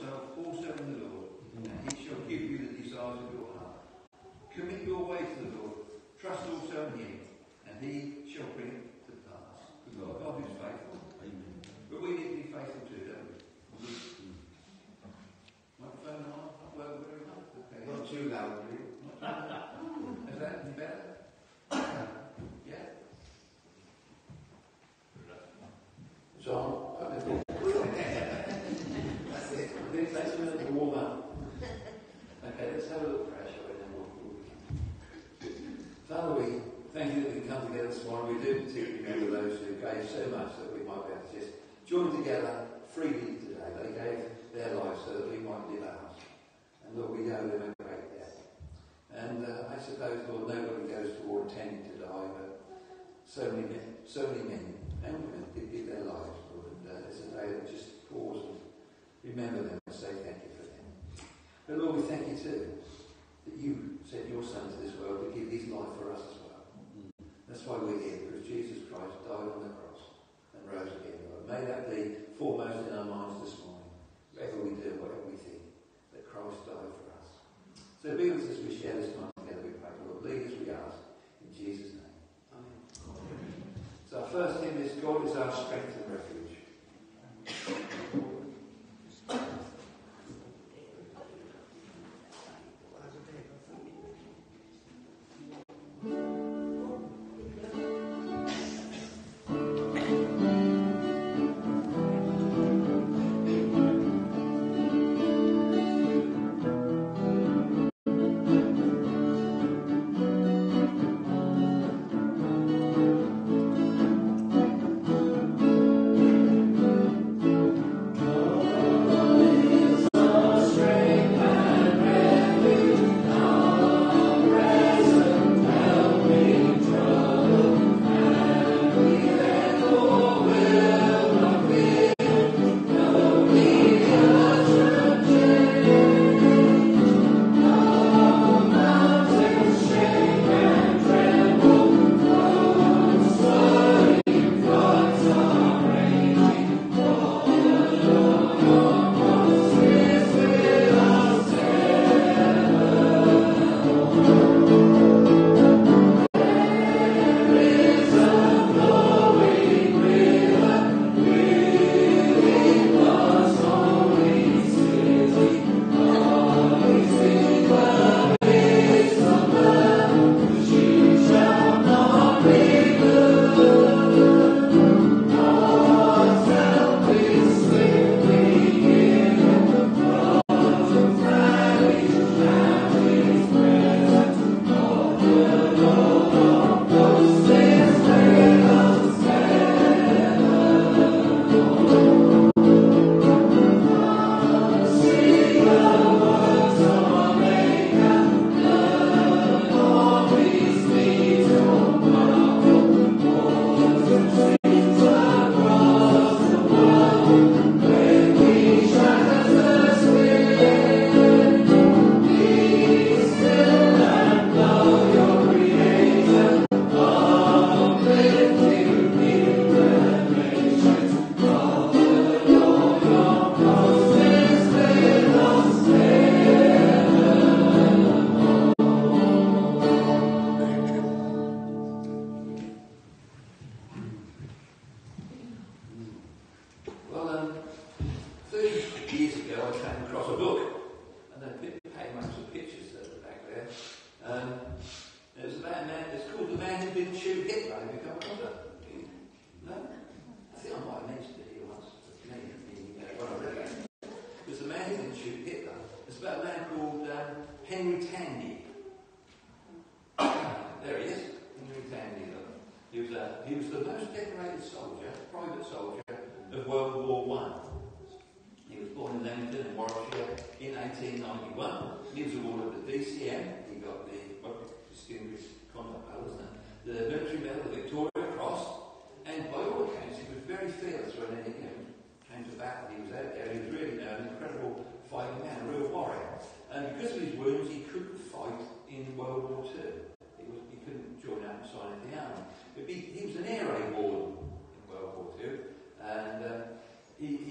yourself also in the Lord, and he shall give you the desires of your heart. Commit your way to the Lord, trust also in him, and he shall bring it to pass. God is faithful. Amen. But we need to be faithful too, don't we? Microphone on? Well, very well. Okay. Not too loud, please. Is that any better? Yeah? John, that's it. I think that's a minute to warm up. Okay, let's have a look fresh and then we'll Father, we thank you that we can come together this morning. We do particularly remember those who gave so much that we might be able to just join together freely today. They gave their lives so that we might live ours. And Lord, we know them a great death. And I suppose, Lord, nobody goes toward intending to die, but so many men and women did give their lives, Lord. And it's a day that just pause and remember them and say thank you for them. But Lord, we thank you too that you sent your Son to this world to give his life for us as well. That's why we're here, because Jesus Christ died on the cross and rose again, Lord. May that be foremost in our minds this morning. Whatever we do, whatever we think, that Christ died for us. So be with us as we share this time together, we pray. Lord, lead us, we ask, in Jesus' name. Amen. So our first hymn is God is our strength and refuge. He was the most decorated soldier, private soldier, of World War I. He was born in Leamington in Warwickshire in 1891. He was awarded the DCM. He got the Distinguished Conduct Medal, the Military Medal, the Victoria Cross, and by all accounts, he was very fearless when he came to battle. He was out there. He was really an incredible fighting man, a real warrior. And because of his wounds, he couldn't fight in World War II. He couldn't join up and sign in the army. But he was an air raid warden in World War II, and in the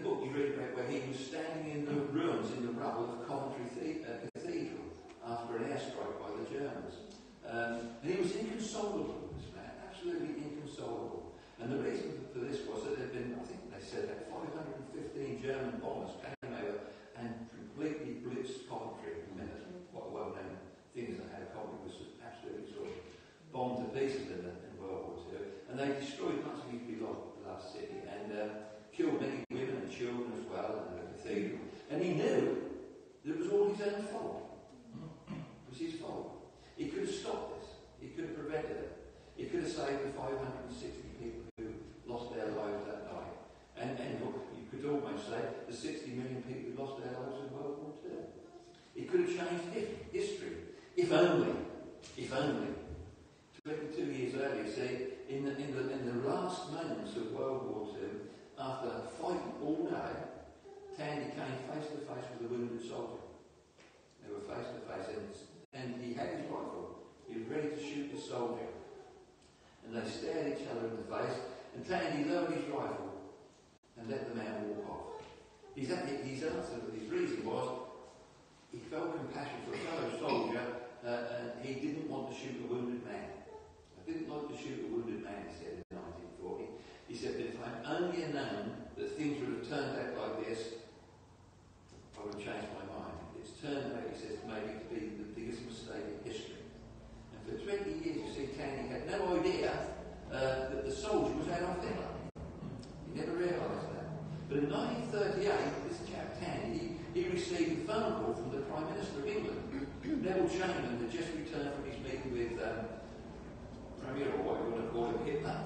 book you read about where he was standing in the ruins, in the rubble of Coventry Cathedral after an airstrike by the Germans. And he was inconsolable, this man, absolutely inconsolable. And the reason for this was that there had been, I think they said that 515 German bombers came over and completely blitzed Coventry. I mean, that's quite a well-known thing that had Coventry was absolutely sort of bombed to pieces in World War II. And they destroyed much of his beloved city and killed many women and children as well in the cathedral. And he knew that it was all his own fault. It was his fault. He could have stopped this. He could have prevented it. He could have saved the 560 people who lost their lives that night. And you could almost say the 60 million people who lost their lives in World War II. He could have changed history. If only. If only. 22 years earlier, see, in the last moments of World War II, after fighting all day, Tandy came face to face with a wounded soldier. They were face to face, and he had his rifle. He was ready to shoot the soldier. And they stared each other in the face, and Tandy lowered his rifle and let the man walk off. His answer, his reason was, he felt compassion for a fellow soldier, and he didn't want to shoot a wounded man. I didn't like to shoot a wounded man, he said in 1940. He said, but if I'd only known that things would have turned out like this, I would have changed my mind. It's turned out, he says, maybe to be the biggest mistake in history. And for 20 years, you see, Tandy had no idea that the soldier was Adolf Hitler. He never realised that. But in 1938, this chap Tandy, he received a phone call from the Prime Minister of England. Neville Chamberlain had just returned from his meeting with Premier, or what you want to call him, Hitler.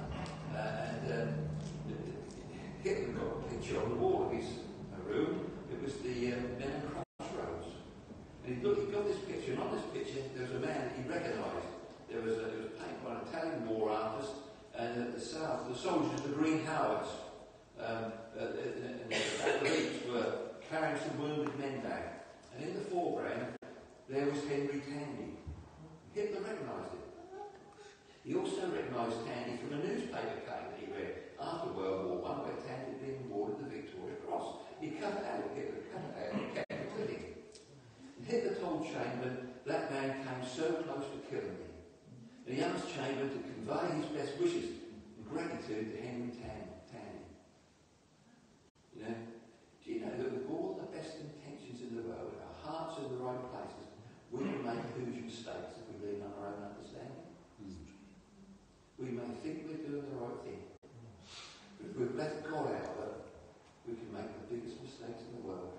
Hitler got a picture on the wall of his room. It was the men and crossroads. And he got this picture, and on this picture there was a man that he recognised. It was painted by an Italian war artist, and at the south, the soldiers of the Green Howards, and the athletes were carrying some wounded men back. And in the foreground, there was Henry Tandy. Hitler recognised it. He also recognised Tandy from a newspaper cutting that he read after World War I, where Tandy had been awarded the Victoria Cross. He cut it out, Hitler cut it out, and kept it clipping. And Hitler told Chamberlain, that man came so close to killing me. And he asked Chamberlain to convey his best wishes and gratitude to Henry Tandy. You know, do you know that with all the best intentions in the world, our hearts in the right places, we will make huge mistakes if we lean on our own understanding? We may think we're doing the right thing, but if we've left God out of it, we can make the biggest mistakes in the world.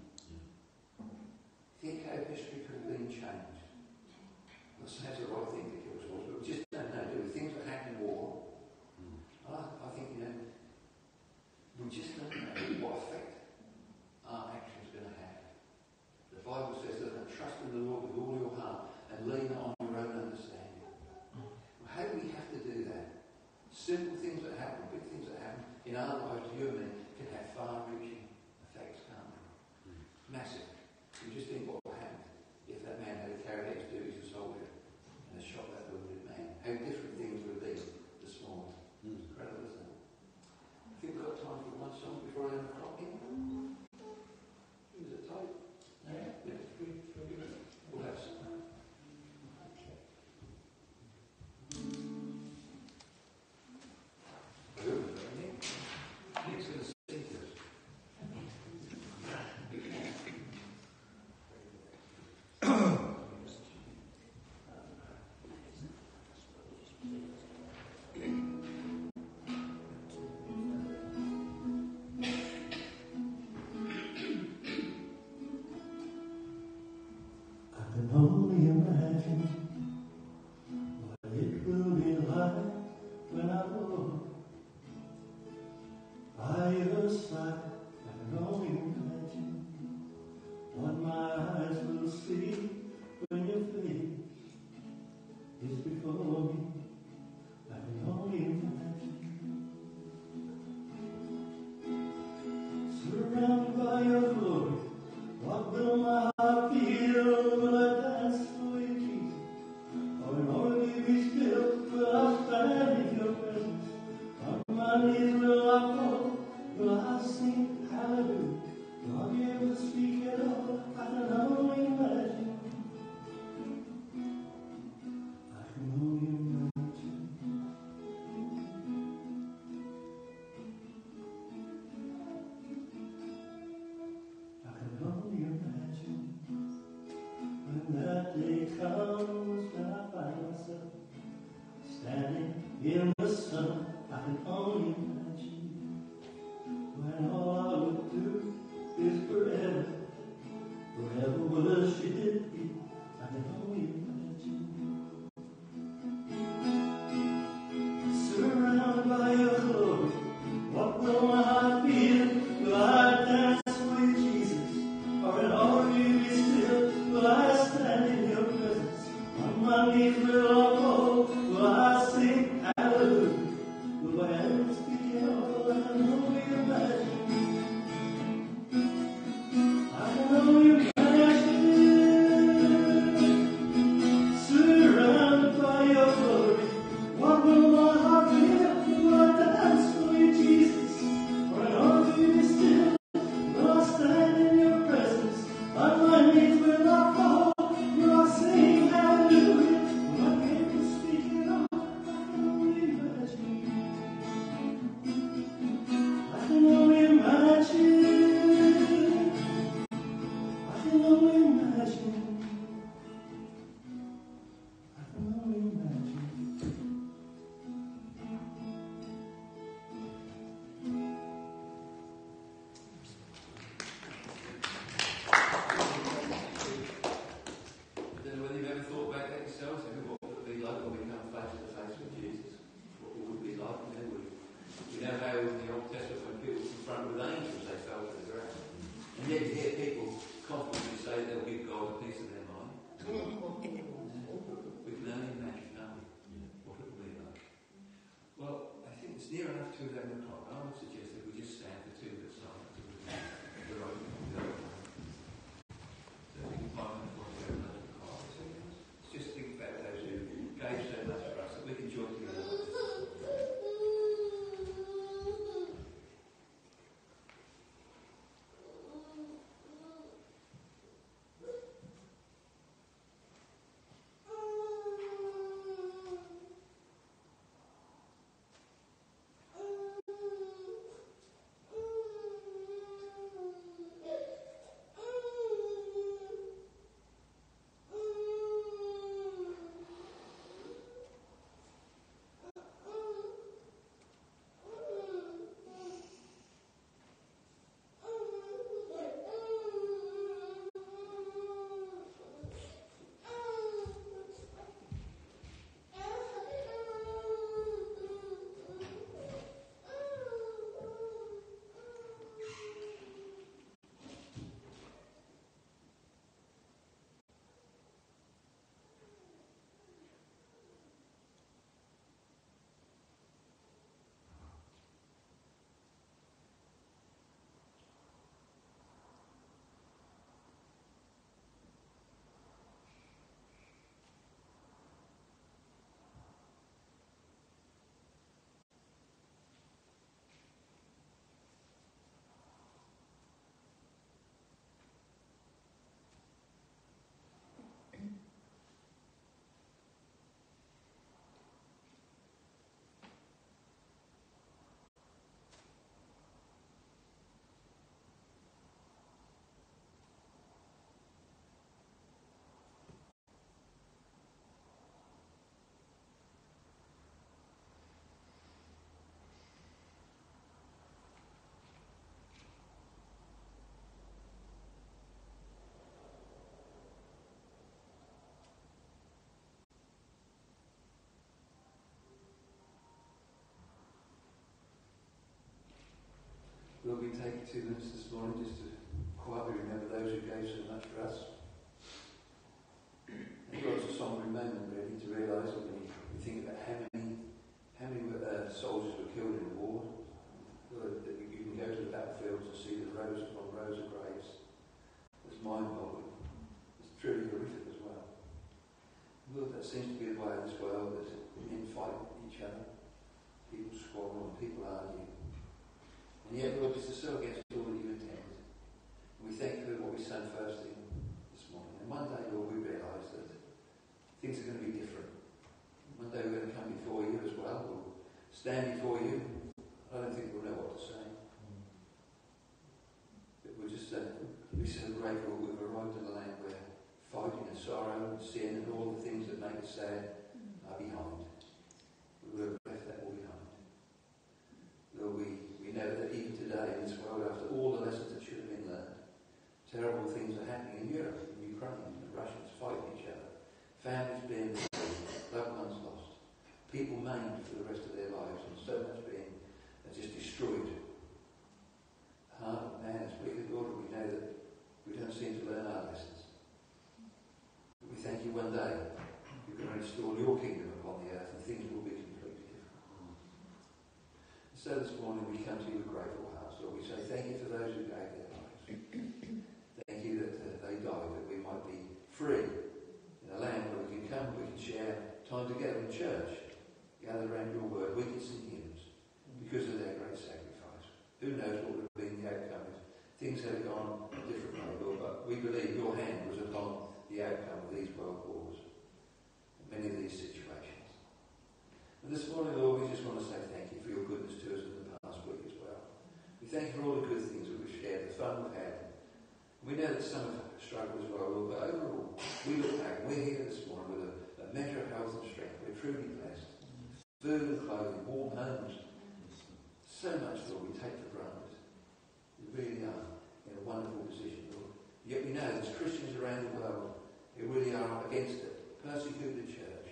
Think how history could have been changed. I'm not saying it's the right thing to kill souls, but we just don't know, do we? Things that happen in war. I think, you know, we just don't know what effect our actions are going to have. The Bible says that trust in the Lord with all your heart and lean on your own understanding. Well, how do we have to do that? Simple things that happen, big things that happen in our lives, you and me, can have far-reaching effects, can't they? Massive. You just think what would happen if that man had carried out his duties as a soldier and had shot that wounded man. How different things would have been this morning. It's incredible, isn't it? I think we've got time for one song before I end the clock in. Is it tight? Yeah. We'll have some. Nick's going to sing to us. I can only imagine what it will be like when I walk by your side. I can only imagine what my eyes will see when your face is before me. I can only imagine, surrounded by your glory. What will my heart feel when I dance for you, Jesus? Or in order to be still, will I stand in your presence? On my knees will I fall, will I sing hallelujah? that day comes when I find myself standing in the sun. I can only imagine when all I would do is forever worship you. I can only imagine surrounded by your glory. What will my heart feel? Will I dance for you, Jesus? Or in awe of you be still? Will I stand in your presence? On my knees will I fall? Will I sing hallelujah? Will my hands be held? I can only imagine. I can only imagine. Surrounded by your glory. What will my heart feel? Will I dance for you, Jesus? Or in awe of you be still? Will I stand in your presence? On my knees will I fall? Will I sing hallelujah? Will I be able to speak it all? I can only imagine. I can only imagine. I can only imagine. I can only imagine. I don't know whether you've ever thought about that yourselves, what it would be like when we come face to face with Jesus. What it would be like, we know how in the Old Testament when people were confronted with angels, they fell to the ground. And yet you hear people confidently say they'll give God a piece of their mind. We can only imagine, can't we, what it will be like. Well, I think it's near enough to 11 o'clock. I would suggest that we just stand for 2 minutes silence. The right so we can find out what we're going to call. Just think about those who gave so much for us that we can join together. Will we take 2 minutes this morning just to quietly remember those who gave so much for us? And God's a somber moment really to realise that when you think about how many soldiers were killed in the war, that you can go to the battlefields and see the rows upon rows of graves. It's mind-boggling. It's truly horrific as well. Well, that seems to be the way of this world, that men fight each other, people squabble and people argue. And yet, Lord, it's so against all that you intend. And we thank you for what we sang first thing this morning. And one day, Lord, we realise that things are going to be different. One day we're going to come before you as well. We'll stand before you. I don't think we'll know what to say. But we'll just be so grateful we've arrived in a land where fighting and sorrow and sin and all the things that make us sad are behind. We will have left that all behind. Lord, we know that even today in this world, after all the lessons that should have been learned, terrible things are happening in Europe, in Ukraine, the Russians fighting each other, families being destroyed, loved ones lost, people maimed for the rest of their lives, and so much being just destroyed. The heart of man is wicked, Lord, and we know that we don't seem to learn our lessons. But we thank you one day you're going to restore your kingdom upon the earth and things will be completely different. And so this morning we come to you with grateful hearts, Lord. We say thank you for those who gave their lives. Thank you that they died, that we might be free in a land where we can come, we can share time together in church, gather around your word, we can sing hymns because of their great sacrifice. Who knows what would have been the outcome if things had gone a different way, Lord, but we believe your hand was upon the outcome of these world wars and many of these situations. And this morning, Lord, we just want to say thank you for your goodness to us in the past week as well. We thank you for all the good things that we've shared, the fun we've had. We know that some have struggled as well, Lord, but overall, we look back, we're here this morning with a measure of health and strength. We're truly blessed. Food and clothing, warm homes. So much, Lord, we take for granted. We really are in a wonderful position, Lord. Yet we know there's Christians around the world who really are against it, persecute the church.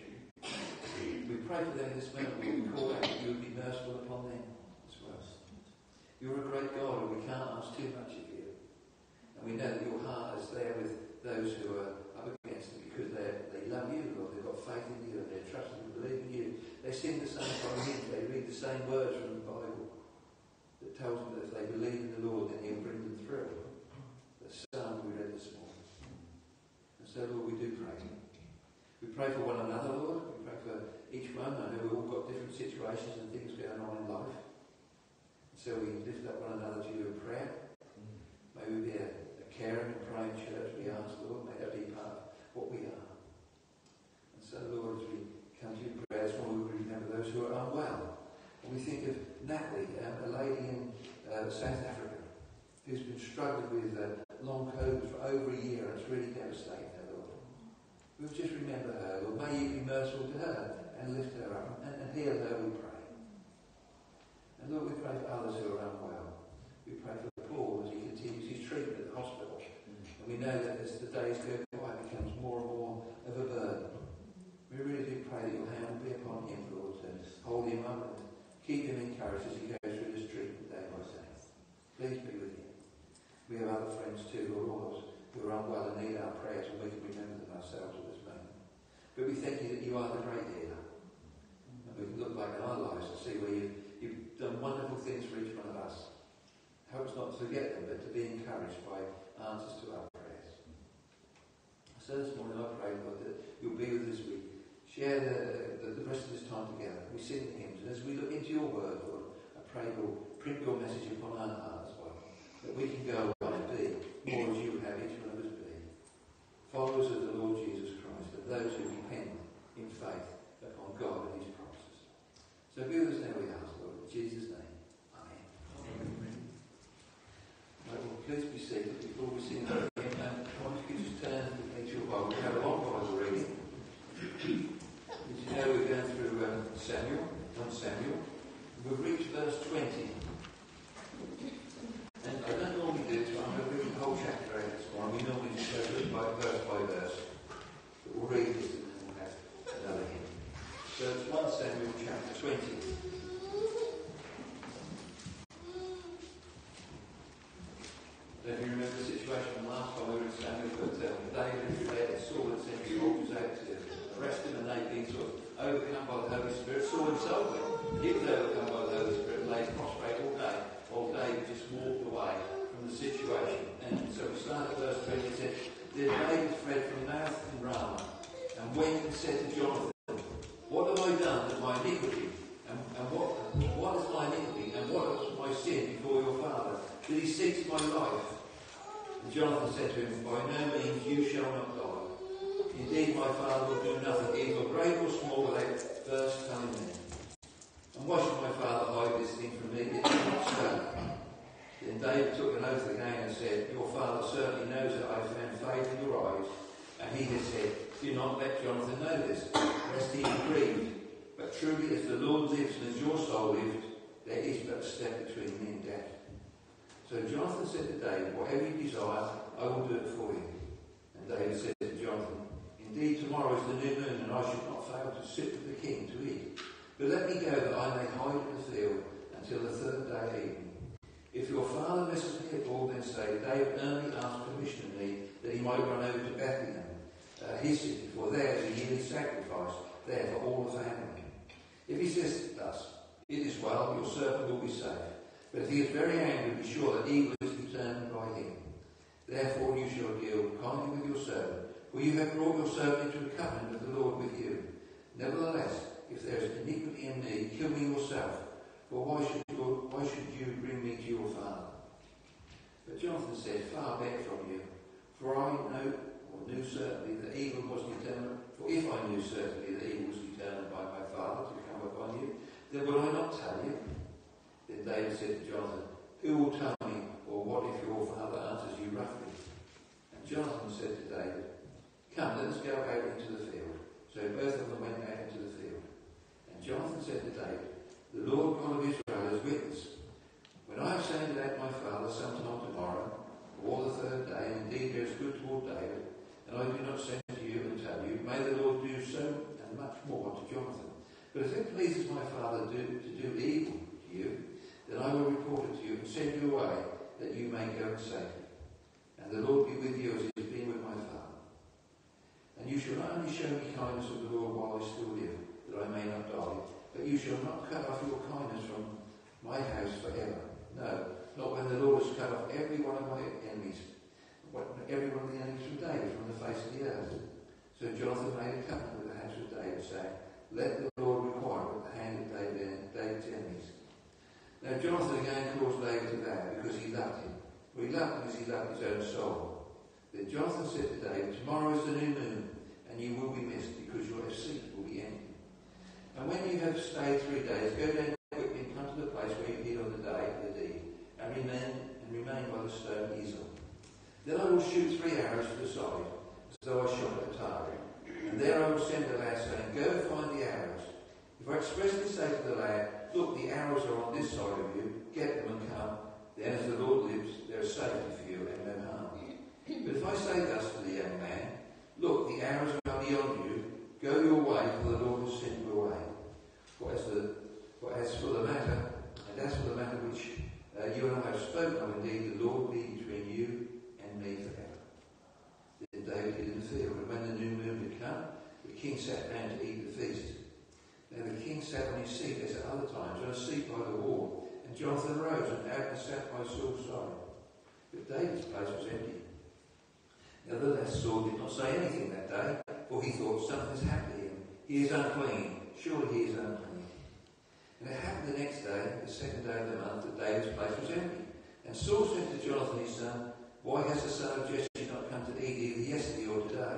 We pray for them in this moment, Lord. We call out that you would be merciful upon them as well. You're a great God, and we can't ask too much of you. And we know that your heart is there with those who are up against them because they love you, Lord. They've got faith in you and they're trusting and believing in you. They sing the same kind of hymns. They read the same words from the Bible that tells them that if they believe in the Lord, then he'll bring them through. The psalm we read this morning. And so, Lord, we do pray. We pray for one another, Lord. We pray for each one. I know we've all got different situations and things going on in life. And so we lift up one another to you in prayer. May we be a caring and praying church, we ask, Lord. May that be part of what we are. And so, Lord, as we come to you in prayer this morning, we remember those who are unwell. And we think of Natalie, a lady in South Africa, who's been struggling with long COVID for over a year, and it's really devastating her, Lord. We'll just remember her, Lord. May you be merciful to her and lift her up and heal her, we pray. And Lord, we pray for others who are unwell. We pray for Paul as he continues his treatment at the hospital. And we know that as the days go by, it becomes more and more of a burden. We really do pray that your hand will be upon him, Lord, to hold him up and keep him encouraged as he goes through this treatment day by day. Please be with him. We have other friends too, Lord, all those who are unwell and need our prayers, and we can remember them ourselves at this moment. But we thank you that you are the great healer. And we can look back in our lives and see where you've done wonderful things for each one of us. Help us not to forget them, but to be encouraged by answers to our prayers. So this morning I pray, Lord, that you'll be with us as we share the rest of this time together. We sing the hymns, and as we look into your word, Lord, I pray you'll print your message upon our hearts, Lord, that we can go away and be more as you would have each one of us be. Followers of the Lord Jesus Christ, and those who depend in faith upon God and his promises. So be with us now, we ask, Lord, in Jesus' name. Amen. Amen. Right, well, please be seated before we sing the hymn. I want you to just turn to your Bible. We have a long Bible reading. As you know, we're going through 1 Samuel. We've reached verse 20. And I don't normally do this, but I'm going to read the whole chapter out this morning. We normally just go through it by verse. But we'll read this and then we'll have another hymn. So it's 1 Samuel chapter 20. Don't you remember the situation from last time we were in Samuel, but David had fled and Saul had sent soldiers out to arrest him, and they'd been sort of overcome by the Holy Spirit. Saul himself, he was overcome by the Holy Spirit and lay prostrate all day, while David just walked away from the situation. And so we start at verse 20. It said, "Then David fled from Nath and Ramah, and went and said to Jonathan, What have I done that my iniquity, and what is my iniquity, and what is my sin before your father? Did he seek my life?" And Jonathan said to him, "By no means, you shall not die. Indeed, my father will do nothing, either great or small, without first telling me. And why should my father hide this thing from me? It is not so." Then David took an oath again and said, "Your father certainly knows that I have found faith in your eyes, And he has said, do not let Jonathan know this, lest he be grieved. But truly as the Lord lives and as your soul lives, there is but a step between me and death. So Jonathan said to David, whatever you desire, I will do it for you. And David said to Jonathan, indeed tomorrow is the new moon, and I should not fail to sit with the king to eat. But let me go that I may hide in the field until the third day evening. If your father misses me at all, then say, David earnestly asked permission of me that he might run over to Bethlehem, his city, for there is a yearly sacrifice there for all the family. If he says thus, it is well, your servant will be safe. But if he is very angry, be sure that evil is determined by him. Therefore you shall deal kindly with your servant, for you have brought your servant into a covenant of the Lord with you. Nevertheless, if there is iniquity in me, kill me yourself, for why should you bring me to your father? But Jonathan said, far be it from you, for I knew certainly that evil was determined, for if I knew certainly that evil was determined by my father to come upon you, then would I not tell you? Then David said to Jonathan, who will tell me, or what if your father answers you roughly? And Jonathan said to David, come, let us go out into the field. So both of them went out into the field. And Jonathan said to David, the Lord God of Israel is witness. When I have sounded out my father sometime tomorrow, or the third day, and indeed there is good toward David, and I do not send to you and tell you, may the Lord do so and much more to Jonathan. But if it pleases my father to do evil to you, then I will report it to you and send you away, that you may go in safety. And the Lord be with you as he has been with my father. And you shall not only show me kindness of the Lord while I still live, that I may not die, but you shall not cut off your kindness from my house forever. No, not when the Lord has cut off every one of my enemies, every one of the enemies from David from the face of the earth. So Jonathan made a covenant with the house of David, saying, let the Lord require at the hand of David's enemies. Now Jonathan again caused David to vow, because he loved him. For he loved him as he loved his own soul. Then Jonathan said to David, tomorrow is the new moon, and you will be missed, because your seat will be empty. And when you have stayed 3 days, go down quickly and come to the place where you hid on the day of the deed, and remain by the stone Ezel. Then I will shoot 3 arrows to the side, as though I shot at a target. And there I will send a lad, saying, go find the arrows. If I expressly say to the lad, look, the arrows are on this side of you, get them and come, then as the Lord lives, there is safety for you and no harm. But if I say thus to the young man, look, the arrows are beyond you, go your way, for the Lord will send you away. As for the matter which you and I have spoken of, indeed, the Lord will be between you and me forever. Then David hid in the field, and when the new moon had come, the king sat down to eat the feast. Now the king sat on his seat as at other times, on a seat by the wall, and Jonathan arose and out and sat by Saul's side. But David's place was empty. Nevertheless, Saul did not say anything that day, for he thought, something has happened to him. He is unclean. Surely he is unclean. And it happened the next day, the second day of the month, that David's place was empty. And Saul said to Jonathan his son, why has the son of Jesse not come to eat either yesterday or today?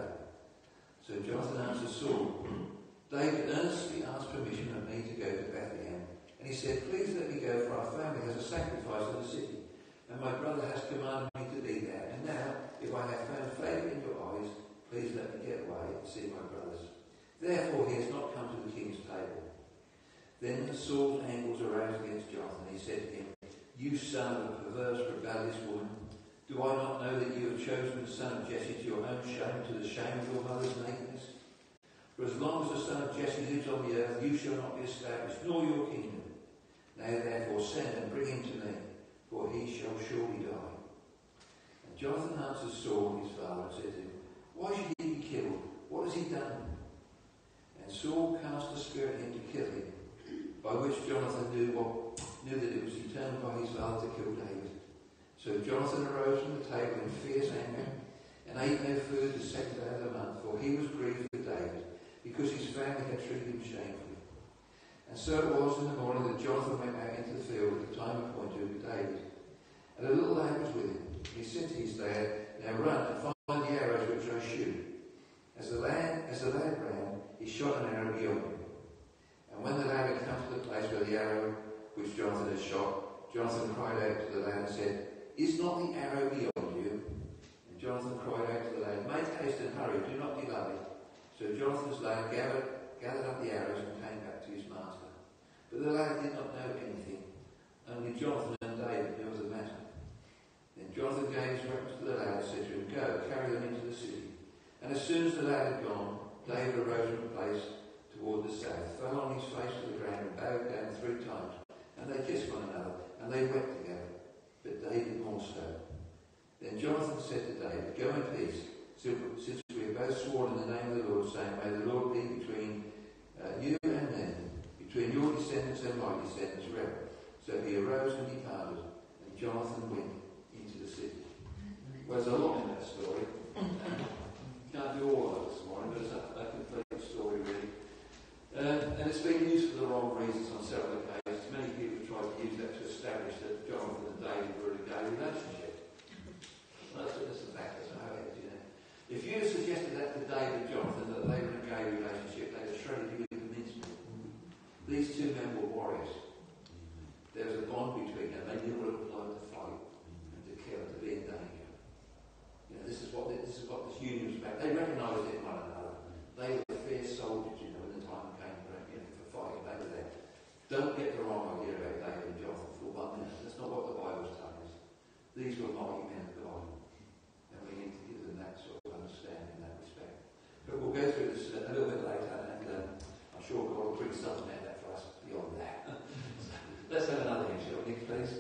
So Jonathan answered Saul, David earnestly asked permission of me to go to Bethlehem. And he said, please let me go, for our family has a sacrifice in the city. And my brother has commanded me to be there. And now, if I have found favour in your eyes, please let me get away and see my brothers. Therefore he has not come to the king's table. Then Saul's anger was aroused against Jonathan. He said to him, you son of a perverse, rebellious woman, do I not know that you have chosen the son of Jesse to your own shame, to the shame of your mother's nakedness? For as long as the son of Jesse lives on the earth, you shall not be established, nor your kingdom. Now therefore send and bring him to me, for he shall surely die. And Jonathan answered Saul his father and said to him, why should he be killed? What has he done? And Saul cast a spirit in to kill him, by which Jonathan knew that it was determined by his father to kill David. So Jonathan arose from the table in fierce anger, and ate no food the second day of the month, for he was grieved for David, because his family had treated him shamefully. And so it was in the morning that Jonathan went out into the field at the time appointed with David. And a little lad was with him. He said to his dad, now run and find the arrows which I shoot. As the lad ran, he shot an arrow beyond him. And when the lad had come to the place where the arrow which Jonathan had shot, Jonathan cried out to the lad and said, is not the arrow beyond you? And Jonathan cried out to the lad, "Make haste and hurry, do not delay." So Jonathan's lad gathered up the arrows and came back to his master. But the lad did not know anything. Only Jonathan and David knew of the matter. Then Jonathan gave his weapons to the lad and said to him, "Go, carry them into the city." And as soon as the lad had gone, David arose from a place toward the south, fell on his face to the ground and bowed down 3 times. And they kissed one another, and they wept together, but David more so. Then Jonathan said to David, "Go in peace, since we have both sworn in the name of the Lord, saying, may the Lord be between you and me, between your descendants and my descendants forever." So he arose and departed, and Jonathan went into the city. Well, there's a lot in that story. Can't do all of it this morning, but it's a complete story, really. And it's been used for the wrong reasons on several occasions. Many people have tried to use that to establish that Jonathan and David were in a gay relationship. Well, that's the fact, that's how it is, you know. If you had suggested that to David and Jonathan, that they were in a gay relationship, they'd have shredded you with a mincemeat. These 2 men were warriors. There was a bond between them. They knew what it was like to fight and to kill and to be in danger. You know, this is what this union was about. They recognised it in one another. They were fierce soldiers, you know, when the time came for fighting. They were there. Don't get the wrong idea about David and Jonathan for 1 minute. That's not what the Bible's telling us. These were mighty men of God. And we need to give them that sort of understanding in that respect. But we'll go through this a little bit later, and I'm sure God will bring something out of that for us beyond that. Let's have another hymn, shall we, please?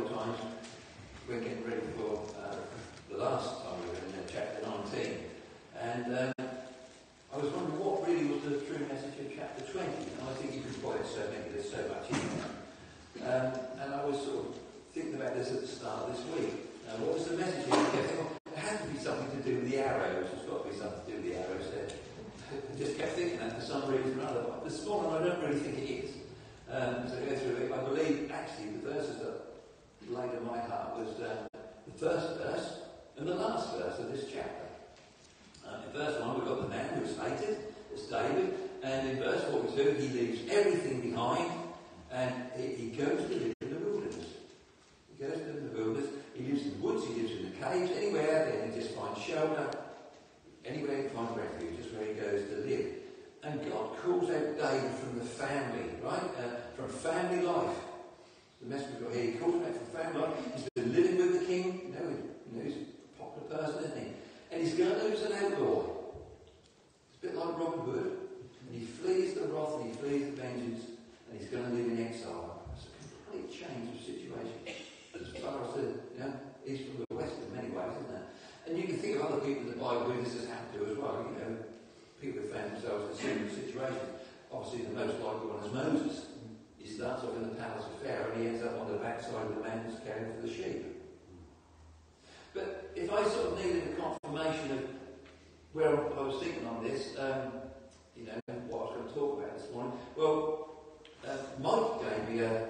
several times. We're getting ready for the last time we were in chapter 19. And I was wondering what really was the true message of chapter 20. And I think you can quite so maybe there's so much in there. And I was sort of thinking about this at the start of this week. What was the message? It had to be something to do with the arrows. It's got to be something to do with the arrows there. I just kept thinking that for some reason or other. But this morning I don't really think it is. As I go through it, I believe actually the verses that laid in my heart was the first verse and the last verse of this chapter. In verse 1 we've got the man who is hated, it's David, and in verse 42 he leaves everything behind and he goes to live in the wilderness. He goes to live in the wilderness, he lives in the woods, he lives in the caves, anywhere there he just finds shelter, anywhere he finds refuge, just where he goes to live. And God calls out David from the family, right? From family life. The message we've got here, he calls him out from family life. He's been living with the king, you know he's a popular person, isn't he? And he's going to lose an outlaw. It's a bit like Robin Hood. And he flees the wrath and he flees the vengeance, and he's going to live in exile. It's a complete change of situation. As far as the east from the west in many ways, isn't it? And you can think of other people in the Bible who this has happened to as well. People who found themselves in similar situations. Obviously, the most likely one is Moses. He starts off in the palace of Pharaoh and he ends up on the backside of the mountains caring for the sheep. But if I sort of needed a confirmation of where I was thinking on this, what I was going to talk about this morning, well, Mike gave me a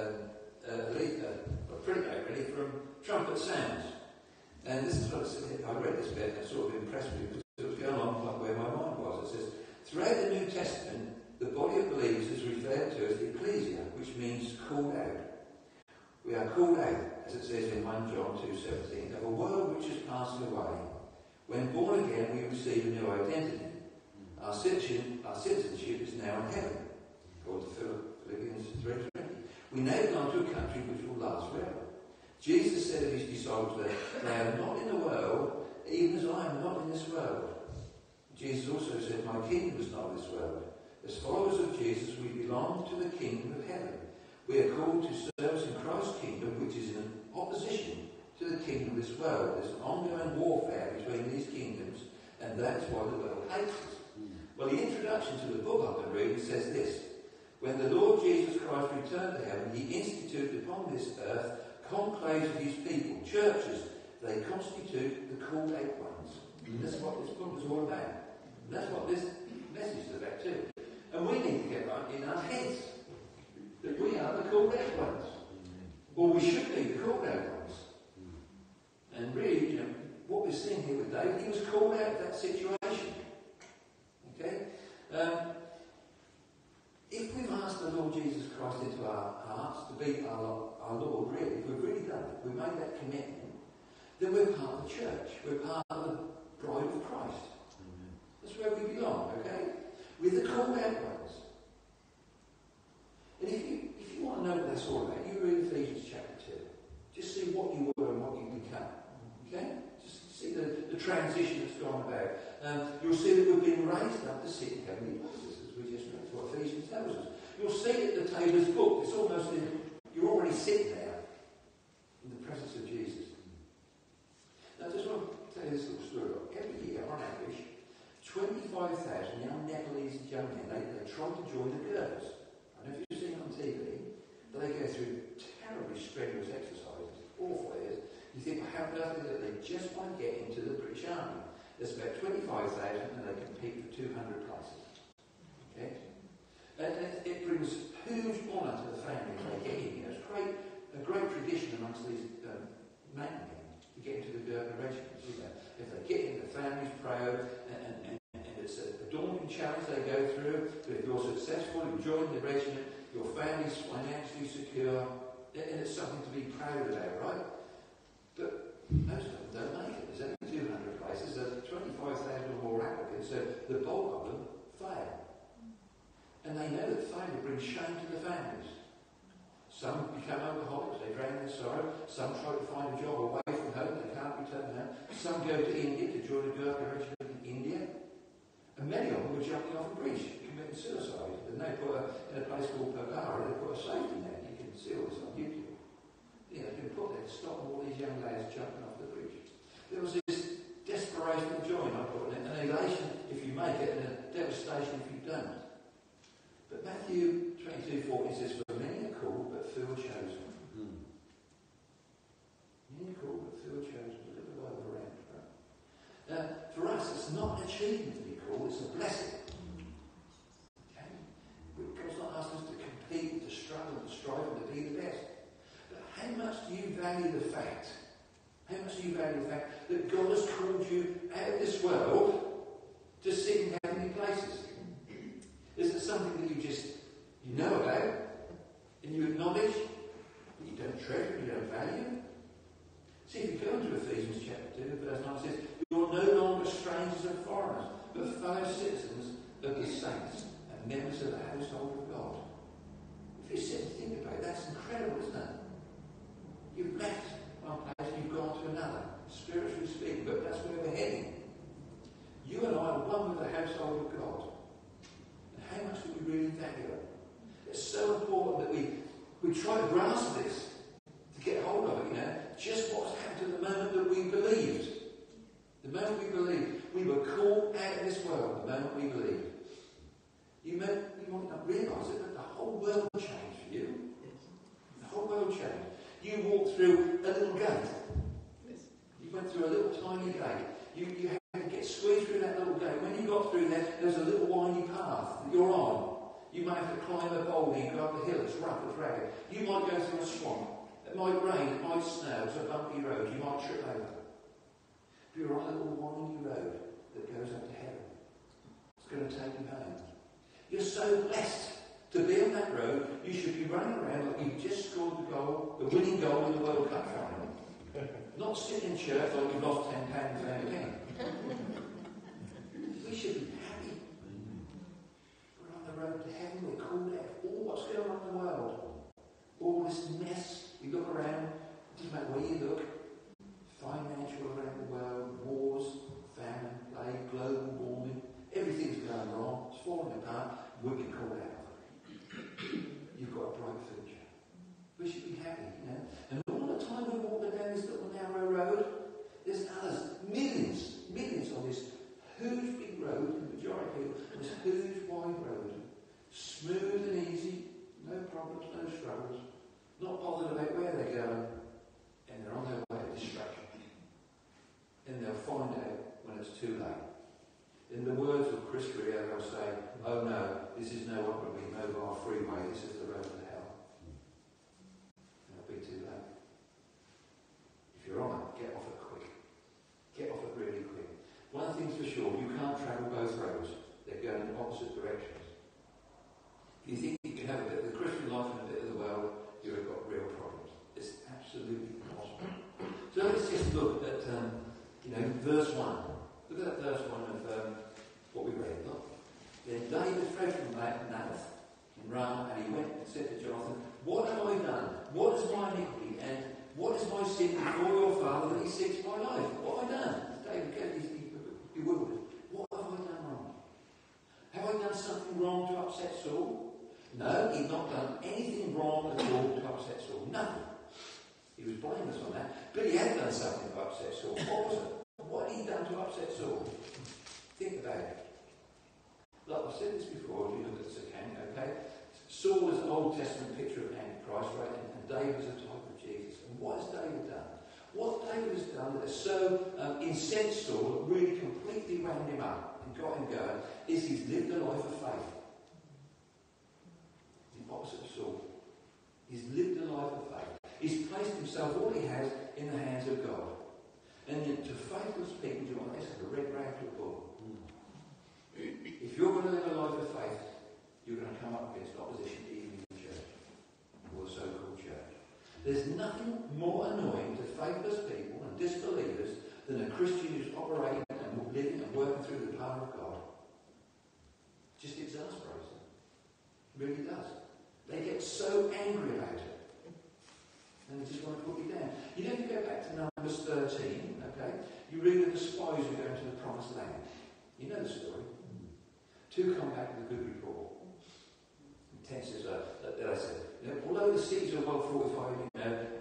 printout really from Trumpet Sounds. And this is what it said. I read this bit and it sort of impressed me because it was going on like where my mind was. It says, throughout the New Testament, the body of believers is referred to as the ecclesia, which means called out. We are called out, as it says in 1 John 2:17, of a world which is passing away. When born again, we receive a new identity. Our citizenship is now in heaven, according to Philippians 3:20. We now belong to a country which will last forever. Jesus said of his disciples that they are not in the world, even as I am not in this world. Jesus also said, my kingdom is not of this world. As followers of Jesus, we belong to the kingdom of heaven. We are called to service in Christ's kingdom, which is in opposition to the kingdom of this world. There's an ongoing warfare between these kingdoms, and that's why the world hates us. Well, the introduction to the book I've been reading says this. When the Lord Jesus Christ returned to heaven, he instituted upon this earth conclaves of his people, churches. They constitute the called out ones. And that's what this book is all about. And that's what this message is about too. And we need to get right in our heads that we are the called out ones. Or we should be the called out ones. And really, what we're seeing here with David, he was called out of that situation. Okay? If we've asked the Lord Jesus Christ into our hearts to be our Lord, really, if we've really done it, we've made that commitment, then we're part of the church. We're part of the bride of Christ. That's where we belong, okay? We're the called out ones. And if you want to know what that's all about, you read Ephesians chapter 2. Just see what you were and what you become. Okay? Just see the transition that's gone about. You'll see that we've been raised up to sit in heavenly places, as we just read. That's what Ephesians tells us. You'll see that the table is booked. It's almost you're already sitting there in the presence of Jesus. Now, I just want to tell you this little story. Every year, on average, 25,000 young Nepalese young men, they try to join the girls. I don't know if you've seen it on TV, but they go through terribly strenuous exercises, awful it is. You think, well, how does it that they just want to get into the British Army? There's about 25,000 and they compete for 200 places. Okay? And it brings huge honour to the family when they get in. It's a great tradition amongst these mountain men to get into the Gurkha regiments. If they get in, the family's proud, and it's a daunting challenge they go through, but if you're successful, you join the regiment, your family's financially secure, and it's something to be proud about, right? But most of them don't make it. There's only 200 places, there's 25,000 or more applicants, so the bulk of them fail. And they know that failure brings shame to the families. Some become alcoholics, they drown in sorrow. Some try to find a job away from home, they can't return home. Some go to India to join a Gurkha regiment in India. And many of them were jumping off a bridge, committing suicide. And they put in a place called Pagara, they put a safety net. You can see all this on YouTube. There's been got there to stop all these young lads jumping off the bridge. There was this desperation of joy, I put in it, an elation if you make it, and a devastation if you don't. But Matthew 22:40 says, "For many are called, but few are chosen." Many are called, but few are chosen. A little bit overramped, right? For us, it's not an achievement to be called; it's a blessing. Okay? God's not asking us to compete, to struggle, to strive, and to be the best. But how much do you value the fact? How much do you value the fact that God has called you out of this world to sit in heavenly places? Is it something that you know about, and you acknowledge, but you don't treasure, you don't value? See, if you go into Ephesians chapter 2, verse 9, it says, "You are no longer strangers and foreigners, but fellow citizens of the saints and members of the household of God." If you sit and think about it, that's incredible, isn't it? You've left one place and you've gone to another, spiritually speaking, but that's where we're heading. You and I are one with the household of God. And how much do we really value it? It's so important that we try to grasp this, to get hold of it, just what's happened at the moment that we believed. The moment we believed, we were called out of this world, the moment we believed. You might not realise it, but the whole world changed for you. The whole world changed. You walked through a little gate. You went through a little tiny gate. You had to get squeezed through that little gate. When you got through there's a little windy path that you're on. You may have to climb a boulder, you go up the hill, it's rough, it's ragged. You might go through a swamp. It might rain, it might snow, it's a bumpy road, you might trip over. But you're on a little windy road that goes up to heaven. It's going to take you home. You're so blessed to be on that road. You should be running around like you've just scored the goal, the winning goal in the World Cup final. Not sitting in church like you've lost £10 out again. We should be happy. We're on the road to heaven. We're called out of all what's going on in the world. All this mess. You look around. It doesn't matter where you look. Financial around the world. Wars, famine, plague, global warming. Everything's going wrong. It's falling apart. We've been called out of it. You've got a bright future. We should be happy, And all the time we're walking down this little narrow road, there's others, millions on this huge big road, the majority of it, this huge wide road. Smooth and easy, no problems, no struggles, not bothered about where they're going, and they're on their way to destruction. And they'll find out when it's too late. In the words of Chris Rea, they'll say, "Oh no, this is no longer a mobile freeway, this is the road to hell." And it'll be too late. If you're on it, get off it quick. Get off it really quick. One thing's for sure, you can't travel both roads. They're going in opposite directions. If you think you can have a bit of the Christian life and a bit of the world, you've got real problems. It's absolutely impossible. So let's just look at, verse 1. Look at that verse 1 of what we read. Look. Then David fled from Naboth in Ramah, and he went and said to Jonathan, "What have I done? What is my iniquity? And what is my sin before your father that he seeks my life? What have I done?" David gets bewildered. What have I done wrong? Have I done something wrong to upset Saul? No, he'd not done anything wrong at all to upset Saul. Nothing. He was blameless on that. But he had done something to upset Saul. What was it? What had he done to upset Saul? Think about it. Look, I've said this before, if you look at this account, okay? Saul is an Old Testament picture of Antichrist, right? And David is a type of Jesus. And what has David done? What David has done that has so incensed Saul, that really completely wound him up and got him going, is he's lived a life of faith. The opposite of Saul. He's lived a life of faith. He's placed himself, all he has, in the hands of God. And to faithless people, you want this as a red rag to a bull. If you're going to live a life of faith, you're going to come up against opposition even in the church, or the so-called church. There's nothing more annoying to faithless people and disbelievers than a Christian who's operating and living and working through the power of God. It just exasperates them. It really does. They get so angry about it. And they just want to put you down. You know, if you go back to Numbers 13, okay, you read of the spies who go into the promised land. You know the story. 2 come back with a good report. And 10 says, they said, although the cities are well fortified,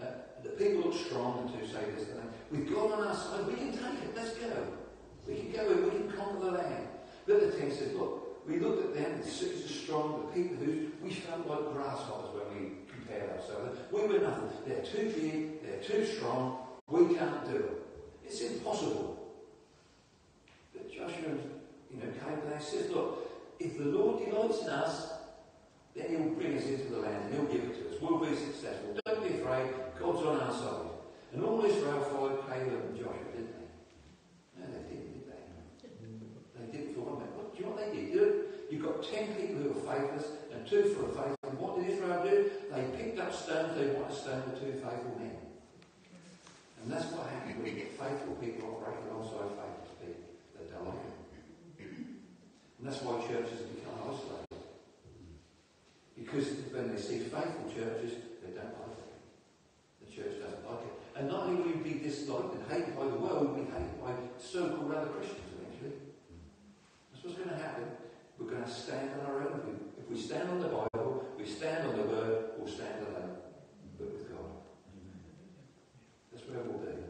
the people look strong, the two say this, and with God on our side, we can take it, let's go. We can go in, we can conquer the land. But the text says, look, we looked at them, the cities are strong, the people who we felt like grasshoppers when we compared ourselves. We were nothing. They're too big, they're too strong, we can't do it. It's impossible. But Joshua, came and says, look, if the Lord delights in us, then he'll bring us into the land and he'll give it to us. We'll be successful. Don't be afraid, God's on our side. And all Israel followed Caleb and Joshua, didn't they? No, they didn't, did they? They didn't for one minute. Do you know what they did? You've got 10 people who are faithless and 2 full of faith. And what did Israel do? They picked up stones, they wanted to stone the 2 faithful men. And that's what happens when you get faithful people operating alongside faithless people. They don't like it. And that's why churches have become isolated. Because when they see faithful churches, they don't like it. The church doesn't like it. And not only will we be disliked and hated by the world, we'll be hated by so-called other Christians eventually. That's what's going to happen. We're going to stand on our own. If we stand on the Bible, we stand on the Word, we'll stand alone. But with God. That's where we'll be.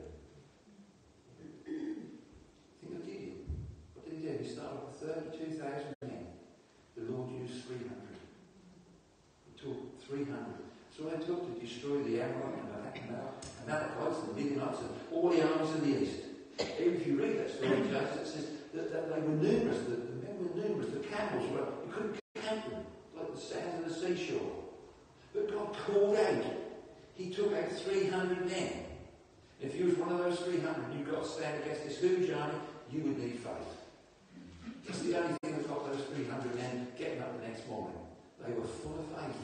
Think of Gideon. What did he do? He started with 32,000 men. The Lord used 300. He took 300. So I took to destroy the Amorites and Amalekites and the Midianites and all the armies of the east. Even if you read that story in Judges, it says that they were numerous, the men were numerous, the camels were, you couldn't count them, like the sands of the seashore. But God called out. He took out 300 men. If you was one of those 300, you've got to stand against this huge army, you would need faith. That's the only thing that got those 300 men getting up the next morning. They were full of faith.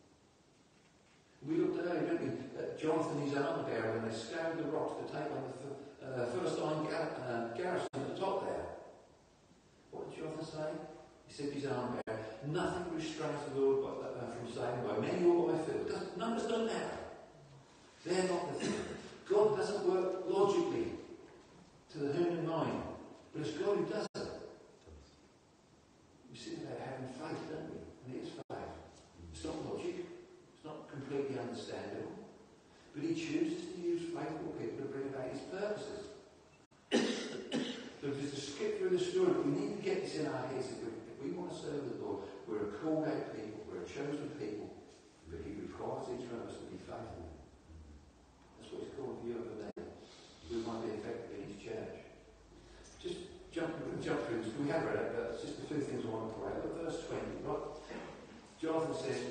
We looked at earlier, didn't we, at Jonathan and his armour bearer when they scoured the rocks to take on the Philistine garrison at the top there. What did Jonathan say? He said to his armour bearer, nothing restrains the Lord from saying by many or by few. Numbers don't matter. They're not the thing. God doesn't work logically to the human mind, but it's God who does it. We see about having faith, don't we? And it is faith. It's not logic. It's not completely understandable. But he chooses to use faithful people to bring about his purposes. So just to skip through the story, we need to get this in our heads. If we want to serve the Lord, we're a called out people, we're a chosen people, but he requires each one of us to be faithful. That's what he's called for you over there. We might be effective in his church. Just jump through this. We have read it, but it's just a few things I want to point out. Look, verse 20, right? Jonathan says,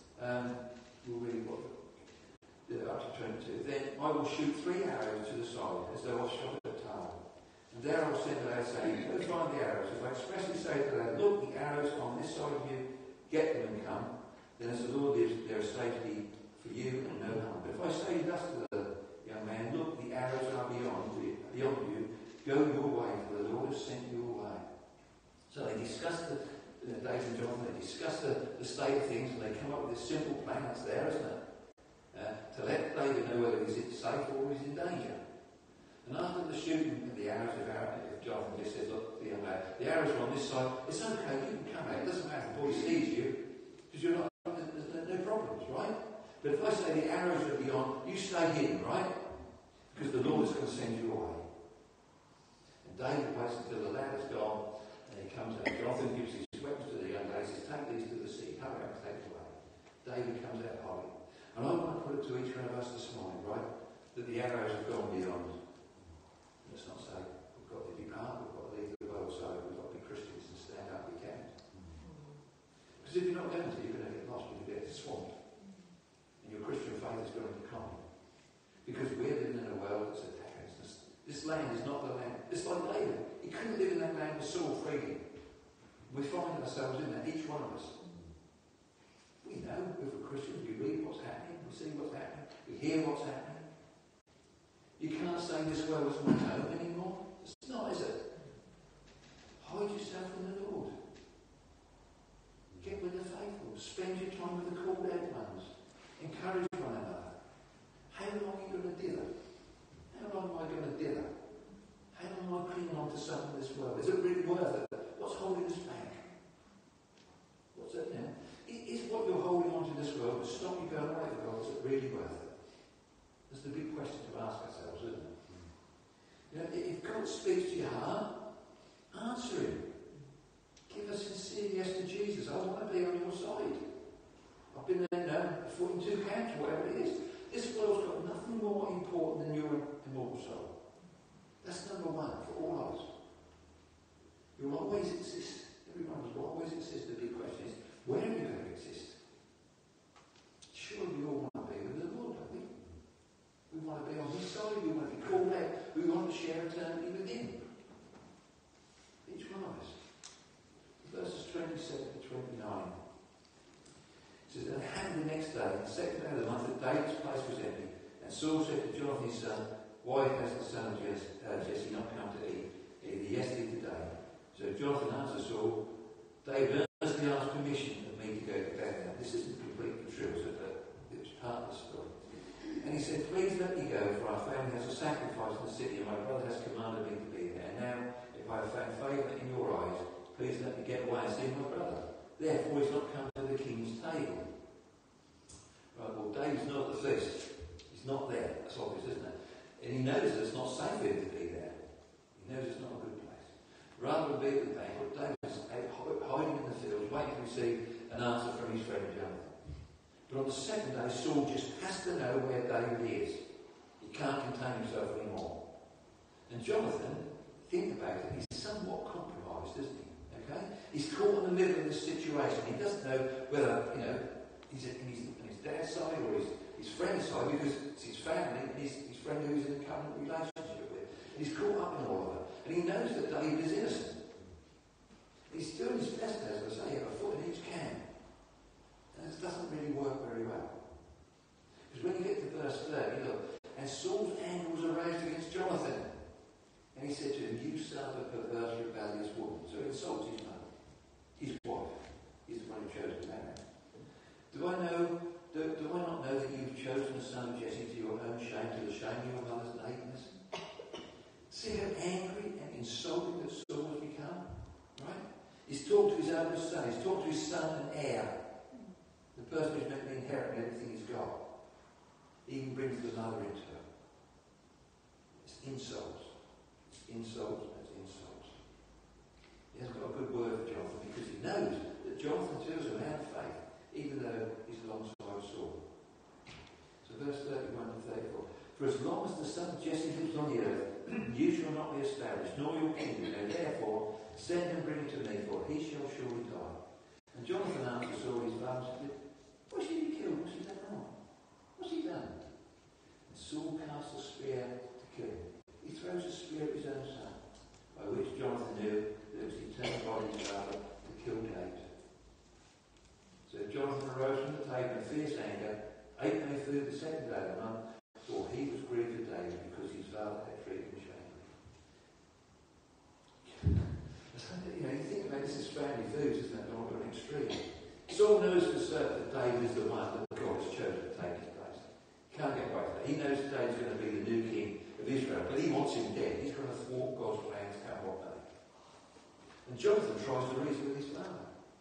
we'll read what up to 22. Then I will shoot 3 arrows to the side, as though I shot at a target. And there I will send to them, saying, go find the arrows. If I expressly say to them, look, the arrows on this side of you, get them and come, then as the Lord lives, there is safety for you and no harm. But if I say thus to the young man, look, the arrows are beyond you, go your way, for the Lord has sent you away. So they discuss David and Jonathan, they discuss the state of things, and they come up with this simple plan that's there, isn't it? To let David know whether he's safe or he's in danger. And after the shooting of the arrows, if Jonathan just says, look, the arrows are on this side, it's okay, you can come out, it doesn't matter if the boy sees you, because you're not, there's no problems, right? But if I say the arrows are beyond, you stay hidden, right? Because the Lord is going to send you away. And David waits until the lad is gone, and he comes out. Jonathan gives his weapons to the young lad, he says, take these to the sea, hurry up, take it away. David comes out hiding. And I want to put it to each one of us this morning, right, that the arrows have gone beyond. Let's not say we've got to depart, we've got to leave the world, so we've got to be Christians and stand up, we can. Because if you're not going to, you're going to get lost, you're going to get swamped. And your Christian faith is going to decline. Because we're living in a world that's attacking us. This land is not the land. It's like David. He couldn't live in that land with soul freely. We find ourselves in that, each one of us. We know, if we're Christians, we read what's happening, we see what's happening, we hear what's happening. You can't say this world is my home anymore. It's not, is it? Hide yourself in the Lord. Get with the faithful. Spend your time with the called out ones. Encourage one another. How long are you going to dither? How long am I going to dither? How long am I clinging on to something in this world? Is it really worth it? What's holding us back? What's it now? Is what you're holding on to this world to stop you going away from God, is it really worth it? Has there foot in two camps, whatever it is. This world's got nothing more important than your immortal soul. That's number one for all of us. You'll always exist. Every one of us will always exist. The big question is, where are you going to exist? Surely we all want to be with the Lord, don't we? We want to be on his side. We want to be called out. We want to share eternity with him. Each one of us. Verses 27 to 29. It says, and it happened the next day, the second day of the month, that David's place was empty. And Saul said to Jonathan his son, why has the son of Jesse not come to eat, either yesterday or today? So Jonathan answered Saul, David earnestly asked permission of me to go to bed. Now, this isn't completely true, but it was part of the story. And he said, please let me go, for our family has a sacrifice in the city, and my brother has commanded me to be there. And now, if I have found favour in your eyes, please let me get away and see my brother. Therefore, he's not come to the king's table. Right, well, David's not at the feast. He's not there. That's obvious, isn't it? And he knows that it's not safe for him to be there. He knows it's not a good place. Rather than be at the banquet, David's hiding in the fields, waiting to receive an answer from his friend Jonathan. But on the second day, Saul just has to know where David is. He can't contain himself anymore. And Jonathan, think about it, he's somewhat compromised, isn't he? Okay? He's caught in the middle of this situation. He doesn't know whether, he's on his dad's side or his friend's side, because it's his family and his friend who he's in a covenant relationship with. And he's caught up in all of it. And he knows that David is innocent. He's doing his best, as I say, a foot in each camp. And this doesn't really work very well. Because when you get to verse 30, look, and Saul's anger was aroused against Jonathan. And he said to him, you son of a perverse, rebellious woman. So he insults his mother, his wife. He's the one who chose to marry. Do I not know that you've chosen the son of Jesse to your own shame, to the shame of your mother's nakedness? See how angry and insulting that Saul has become? Right? He's talked to his oldest son. He's talked to his son and heir. The person who's meant to be inheriting everything he's got. He even brings the mother into it. It's insults. It's insults and it's insults. He hasn't got a good word for Jonathan because he knows that Jonathan too is a man of faith, even though he's alongside Saul. So verse 31 to 34. For as long as the son of Jesse lives on the earth, you shall not be established, nor your kingdom. And therefore, send and bring him to me, for he shall surely die. And Jonathan answered Saul his father and said, why should he be killed? What's he done wrong? What's he done? And Saul casts a spear to kill him. He throws a spear at his own son, by which Jonathan knew that it was the eternal body of his father to kill David. So Jonathan arose from the table in fierce anger, ate no food the second day of the month, for he was grieved for David because his father had treated him shamefully. You think about this as family foods, isn't it? Not an extreme. Saul knows for certain that David is the one that God has chosen to take his place. He can't get away from that. He knows David's going to be the new king of Israel, but he wants him dead. He's going to thwart God's plans come what may. And Jonathan tries to reason with his father.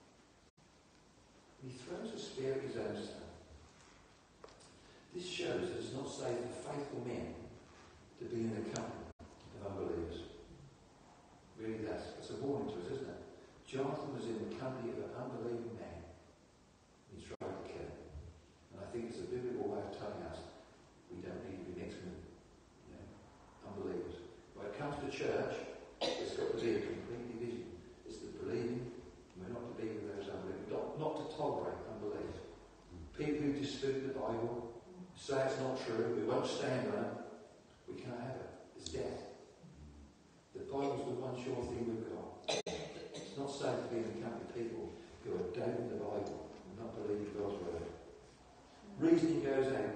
He throws a spear at his own son. This shows that it's not safe for faithful men to be in the company of unbelievers. Really, that's a warning to us, isn't it? Jonathan was in the company of an unbelieving man. He tried to kill him. And I think it's a biblical way of telling us we don't need to be mixed with unbelievers. When it comes to church, there's got to be a complete division. It's the believing, and we're not to be with those unbelievers. Not to tolerate unbelief. People who dispute the Bible, say it's not true, we won't stand on it, we can't have it. It's death. The Bible's the one sure thing we've got. It's not safe to be in the company of people who are doubting the Bible and not believing God's word. Reasoning goes out,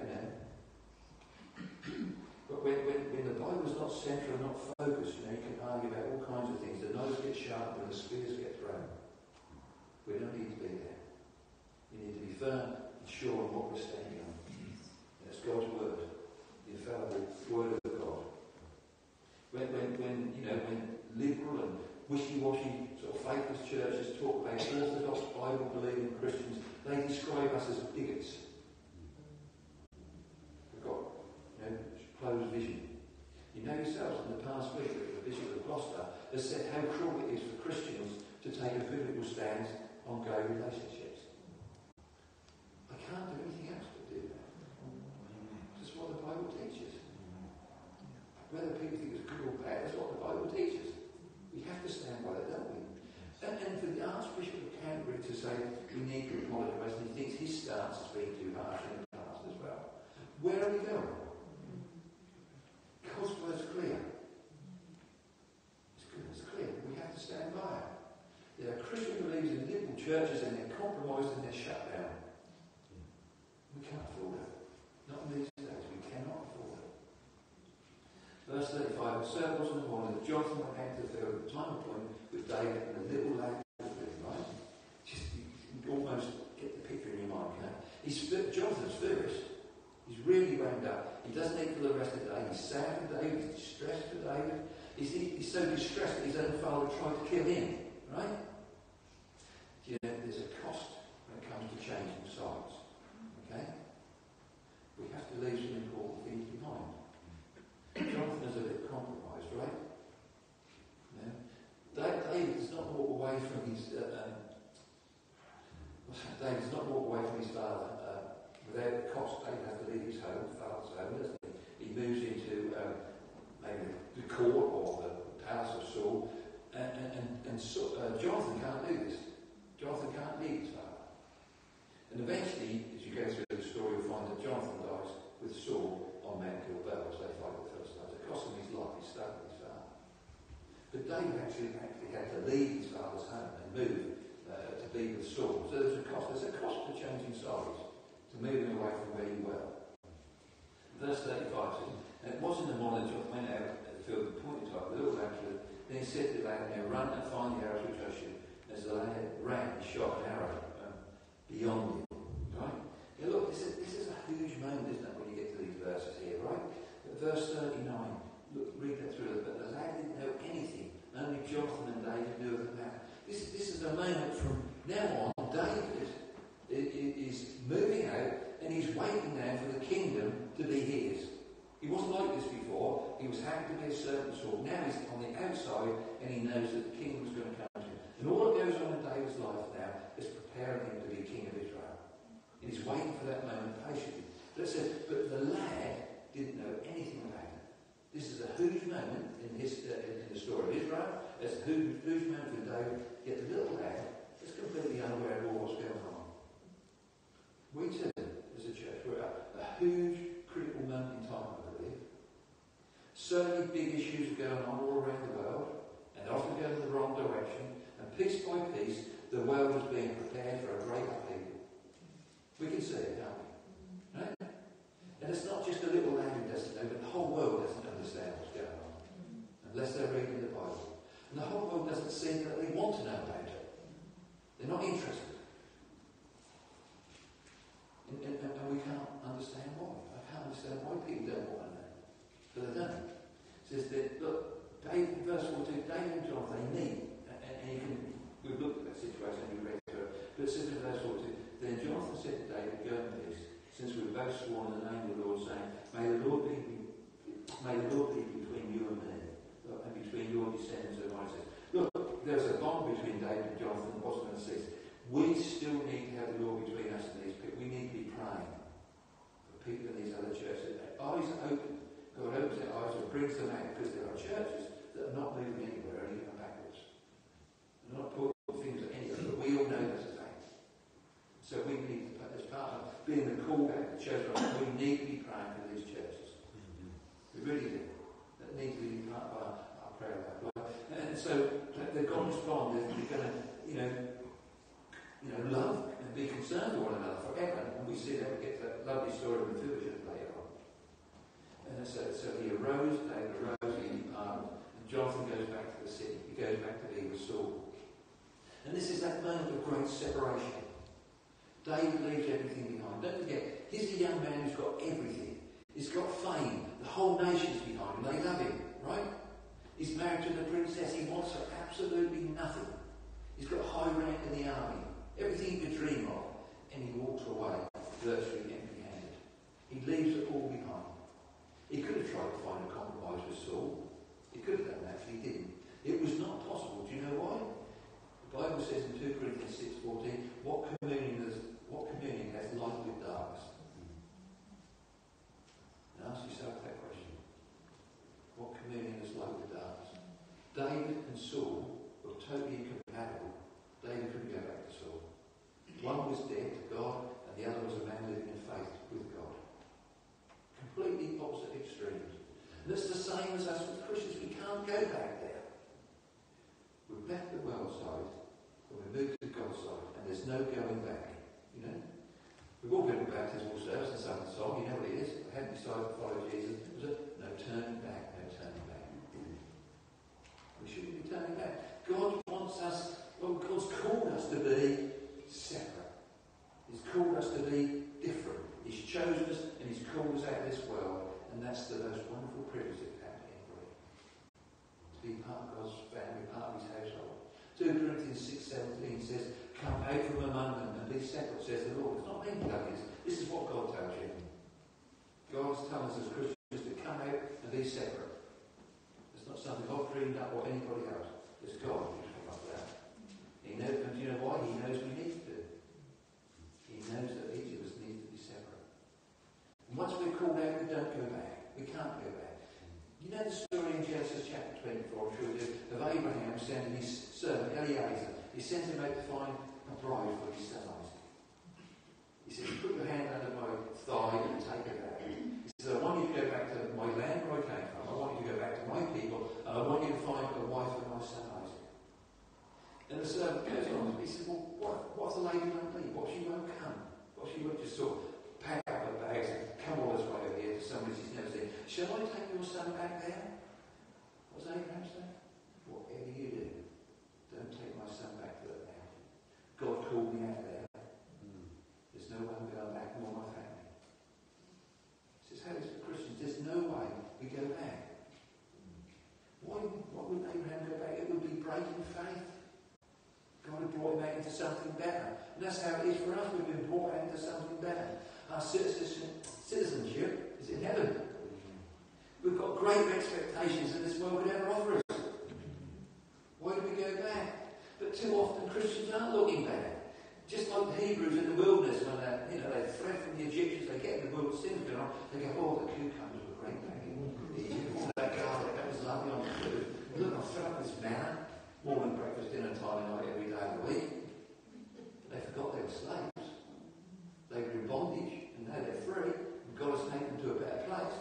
But when the Bible's not central and not focused, you can argue about all kinds of things. The knives get sharp and the spears get thrown. We don't need to be there. We need to be firm and sure on what we're standing on. And it's God's word, the infallible word of God. When liberal and wishy-washy sort of faithless churches talk about orthodox Bible-believing Christians, they describe us as bigots. We've got closed vision. You know yourselves in the past week that the Bishop of Gloucester has said how cruel it is for Christians to take a biblical stance on gay relationships. I can't do anything else. say we need to apologise, and he thinks his stance has been too harsh in the past as well. Where are we going? God's word's clear. It's clear. We have to stand by it. There are Christian believers in liberal churches and they're compromised and they're shut down. We can't afford it. Not in these days. We cannot afford it. Verse 35, so it was in the morning that Jonathan went out to the field at the time appointed with David and the little lad was with him, right? Just, you can almost get the picture in your mind, can't you? Jonathan's furious. He's really wound up. He doesn't eat for the rest of the day. He's sad for David. He's distressed for David. He's so distressed that his own father tried to kill him, right? You know, there's a cost when it comes to changing sides. Okay? We have to leave some important things behind. Jonathan is a bit compromised, right? You know? David does not walk away from his father without cost. David has to leave his home, father's home, doesn't he? He moves into maybe the court or the palace of Saul, and Jonathan can't do this. Jonathan can't leave his father. And eventually, as you go through the story, you'll find that Jonathan dies with Saul on Mount Gilboa as they fight the Philistines. It cost him his life. He stayed with his father. But David actually had to leave his father's home and move to be with Saul. So there's a cost. There's a cost to changing sides, to moving away from where you were. Verse 35 says, and it was in the morning that Jonathan went out at the field and pointed to the little lad. Then he said to the lad, now run and find the arrows which I shoot. As the lad ran, he shot an arrow beyond him. Right? Now look, this is a huge moment, isn't it, when you get to these verses here, right? But verse 39, look, read that through. But the lad didn't know anything. Only Jonathan and David knew of the matter. This is a moment from now on. David is moving out and he's waiting now for the kingdom to be his. He wasn't like this before. He was happy to be a servant of Saul. Now he's on the outside and he knows that the kingdom's going to come to him. And all that goes on in David's life now is preparing him to be king of Israel. And he's waiting for that moment patiently. But the lad didn't know anything about it. This is a huge moment in the story of Israel. It's a huge moment for David. Yet the little lad is completely unaware of what's going on. We too, as a church, we're at a huge critical moment in time, I believe. So many big issues are going on all around the world, and they're often going in the wrong direction. And piece by piece, the world is being prepared for a great upheaval. We can see it, can't we? Right? And it's not just a little lad who doesn't know, but the whole world doesn't understand what's going on, unless they're reading the Bible. And the whole world doesn't seem that they want to know about it. They're not interested. And we can't understand why. I can't understand why people don't want to know. But they don't. It says that, look, David, verse 42, David and Jonathan, they meet. We've looked at that situation and we read through it. But it says in verse 42, then Jonathan said to David, go in peace, since we've both sworn in the name of the Lord, saying, may the Lord be between you and me, and between your descendants and Isaac. Look, there's a bond between David and Jonathan that wasn't going to cease. We still need to have the Lord between us and these people. We need to be praying for people in these other churches. Their eyes are open. God opens their eyes and brings them out, because there are churches that are not moving anywhere, only going backwards. They're not putting things anywhere, but we all know that's a fact. So we need to, as part of being the call back to church, we need to be praying for these churches. We really do. That needs to be part of our prayer life. And so they're going to respond. They're going to, love and be concerned for one another forever. And we see that. We get that lovely story of Mephibosheth later on. And so David arose, he departed, and Jonathan goes back to the city. He goes back to be with Saul. And this is that moment of great separation. David leaves everything behind. Don't forget, he's a young man who's got everything. He's got fame. The whole nation's behind him. They love him, right? He's married to the princess. He wants her absolutely nothing. He's got a high rank in the army. Everything he could dream of. And he walks away virtually empty-handed. He leaves it all behind. He could have tried to find a compromise with Saul. He could have done that, but he didn't. It was not possible. Do you know why? The Bible says in 2 Corinthians 6:14, what communion has light with darkness? And ask yourself that question. What communion has light with darkness? David and Saul were totally incompatible. David couldn't go back to Saul. One was dead to God, and the other was a man living in faith with God. Completely opposite extremes. And it's the same as us with Christians. We can't go back there. We've left the world side, and we moved to God's side, and there's no going back. You know? We've all been to baptismal service and sung the song. You know what it is? I hadn't decided to follow Jesus. It was a no turning back, no turning back. We shouldn't be turning back. God wants us, well, God's called us to be separate. He's called us to be different. He's chosen us and He's called us out of this world, and that's the most wonderful privilege that we have to anybody. To be part of God's family, part of His household. 2 Corinthians 6:17 says, "Come out from among them and be separate," says the Lord. It's not me telling you. This is what God tells you. God's telling us as Christians to come out and be separate. It's not something I've dreamed up or anybody else. It's God who's come up with that. He knows, and do you know why? He knows we need to. He knows that each of us needs to be separate. And once we're called out, we don't go back. We can't go back. You know the story in Genesis chapter 24, I'm sure you do, of Abraham sending his servant Eliezer. He sends him out to find a bride for his son Isaac. He says, "Put your hand under my thigh and take her back." He says, "I want you to go back to my land where I came from. I want you to go back to my people, and I want you to find a wife for my son Isaac." And the servant goes on. He says, "Well, what if the lady won't leave? What if she won't come? What if she won't just sort of pack up her bags and come all this way over here to somebody she's never seen? Shall I take your son back there?" What's Abraham saying? "Whatever you do, don't take my son back to that mountain. God called me out of there. There's no way I'm going back, nor my family." This is how it is for Christians. There's no way we go back. Why would Abraham go back? It would be breaking faith. God had brought him out into something better. And that's how it is for us. We've been brought out into something better. Our citizenship is in heaven. We've got greater expectations than this world could ever offer us. Why do we go back? But too often Christians aren't looking back. Just like the Hebrews in the wilderness, when they fled from the Egyptians, they get in the wilderness, things going on, they go, "Oh, the cucumbers were great back in Egypt. Oh, that garlic, that was lovely on the food. Look, I've thrown up this manna, morning, breakfast, dinner, time and night, every day of the week." They forgot they were slaves. They were in bondage, and now they're free, and God has taken them to a better place.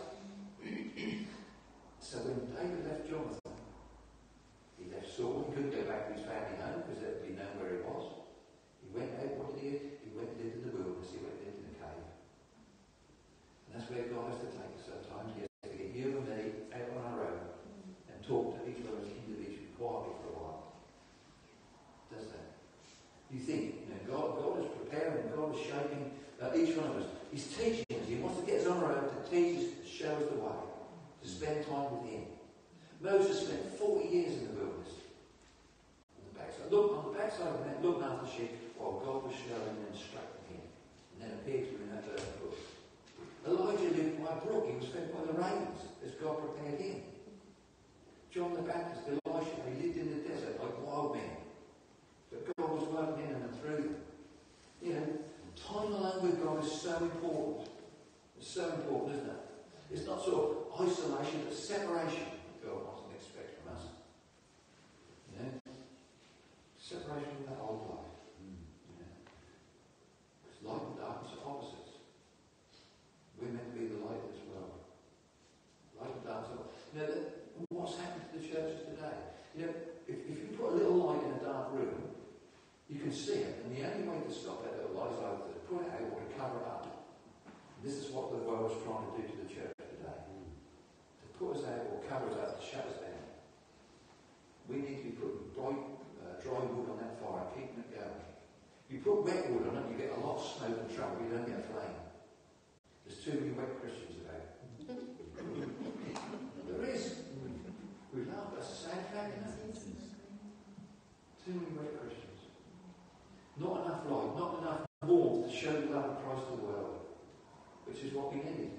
So when David left Jonathan, he left Saul. He couldn't go back to his family home because there would be known where he was. He went out. What did he do? He went into the wilderness. He went into the cave. And that's where God has to take us sometimes. He has to get you and me out on our own and talk to each of us individually, quietly for a while. Does that? You think, God is preparing, God is shaping each one of us. He's teaching us. He wants to get us on our own to teach us, to show us the way, to spend time with Him. Moses spent 40 years in the wilderness. On the backside of that, looking after the sheep, while God was showing and instructing him. And then appeared to him in that burning bush. Elijah lived by a brook. He was fed by the ravens as God prepared him. John the Baptist, Elisha, he lived in the desert like wild men. But God was working in them and through them. Time alone with God is so important. It's so important, isn't it? It's not sort of isolation, but separation that God wants and expects from us. Separation from that old life. Because light and darkness are opposites. We're meant to be the light of this world. Light and darkness are what's happened to the churches today? If you put a little light in a dark room, you can see it, and the only way to stop that little light is either to put it out or to cover it up. And this is what the world is trying to do to the church today. To put us out or cover us up, to shut us down. We need to be putting dry wood on that fire, keeping it going. You put wet wood on it, you get a lot of smoke and trouble, you don't get a flame. There's too many wet Christians about. There is. We love, that's a sad fact, isn't it? Too many wet Christians. Not enough light, not enough warmth to show the love of Christ to the world, which is what we need.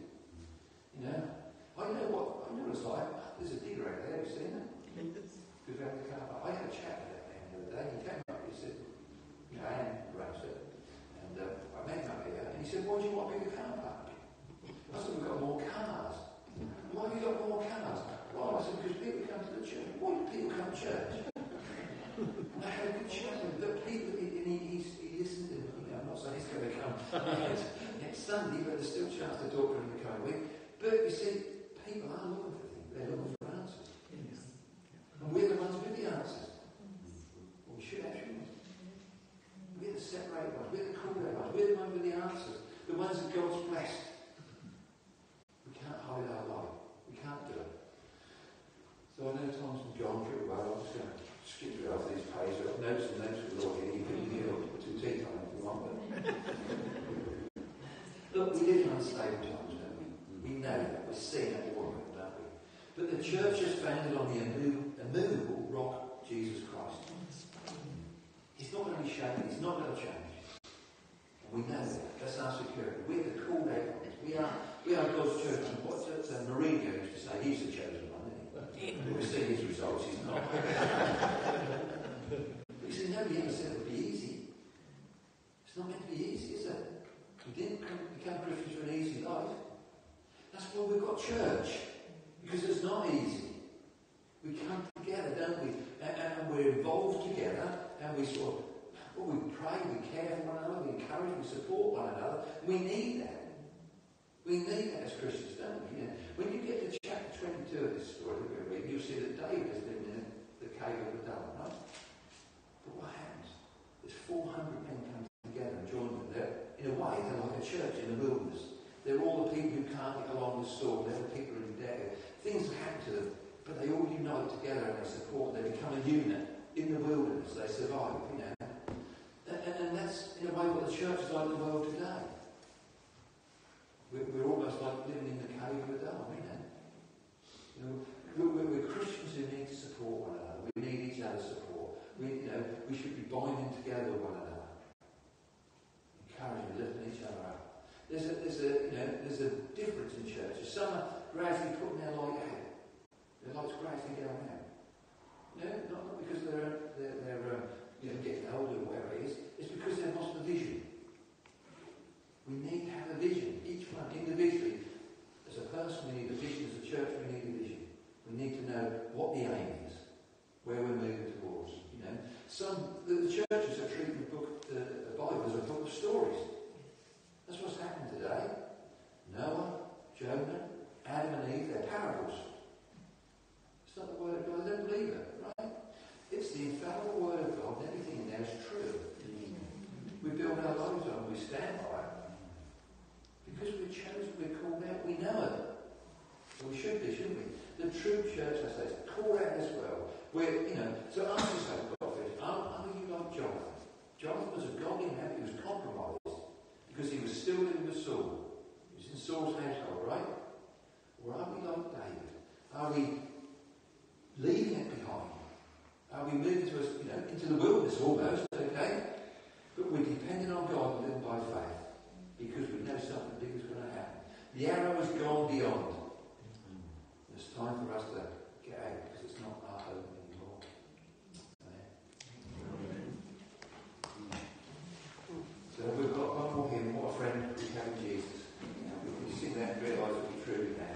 I know what it's like. There's a digger out there, have you seen it? Because we have the car park. I had a chat with that man the other day. He came up, he said, Anne runs it. And I met him up here, and he said, "Why do you want a bigger car park?" I said, "We've got more cars." "Why have you got more cars?" "Well," I said, "because people come to the church." "Why do people come to church?" And I had a good chat with him. The people, and he listened, and Sunday, but there's still a chance to talk to them in the coming week. But you see, people are looking for things. They're looking for answers. And we're the ones with the answers. Well, we should actually. We're the separated ones. We're the called out ones. We're the ones with the answers. The ones that God's blessed. We can't hide our light. We can't do it. So I know time's gone pretty well. I'm just going to skip through off these pages. I've got notes and notes with the Lord here. You can hear to tea time if you want. But look, we live in unstable times, don't we? We know that. We're seeing it all of it, don't we? But the church is founded on the immovable rock, Jesus Christ. He's not going to be shaken. He's not going to change. And we know that. That's our security. We're the called out ones. We are God's church. And what Mourinho used to say, he's the chosen one, isn't he? We've seen his results. He's not. But you see, nobody ever said it would be easy. It's not meant to be easy, is it? We didn't become Christians for an easy life. That's why we've got church. Because it's not easy. We come together, don't we? And we're involved together, and we sort of, we pray, we care for one another, we encourage, we support one another. We need that. We need that as Christians, don't we? When you get to chapter 22 of this story that we're reading, you'll see that David is living in the cave of Adullam, right? But what happens? There's 400 men come together and join them there. In a way, they're like a church in the wilderness. They're all the people who can't get along with Saul. They're the people who are in debt. Things happen to them, but they all unite together and they support. They become a unit in the wilderness. They survive, And that's, in a way, what the church is like in the world today. We're almost like living in the cave of Adullam, We're Christians who need to support one another. We need each other's support. We should be binding together with one another, encouraging, lifting each other up. There's a difference in churches. Some are gradually putting their light out. Their light's gradually going out. Not because they're getting older or whatever it is. It's because they've lost the vision. We need to have a vision. Each one individually, as a person, we need a vision. As a church, we need a vision. We need to know what the aim is, where we're moving towards. The churches are treating the Bible as a book of stories. That's what's happened today. Noah, Jonah, Adam and Eve, they're parables. It's not the word of God. I don't believe it, right? It's the infallible word of God, and everything in there is true. We build our lives on, we stand by it. Because we're chosen, we're called out, we know it. So we should be, shouldn't we? The true church, I say, is called out as well. So ask yourself, are you like Jonathan? Jonathan was a godly man, he was compromised because he was still living with Saul. He was in Saul's household, right? Or are we like David? Are we leaving it behind? Are we moving into the wilderness almost, okay? But we're depending on God and living by faith because we know something big is going to happen. The arrow has gone beyond. It's time for us to get out because it's not our home anymore. So we've got one more hymn, What a Friend We Have in Jesus. We can sing that and realise that we truly have.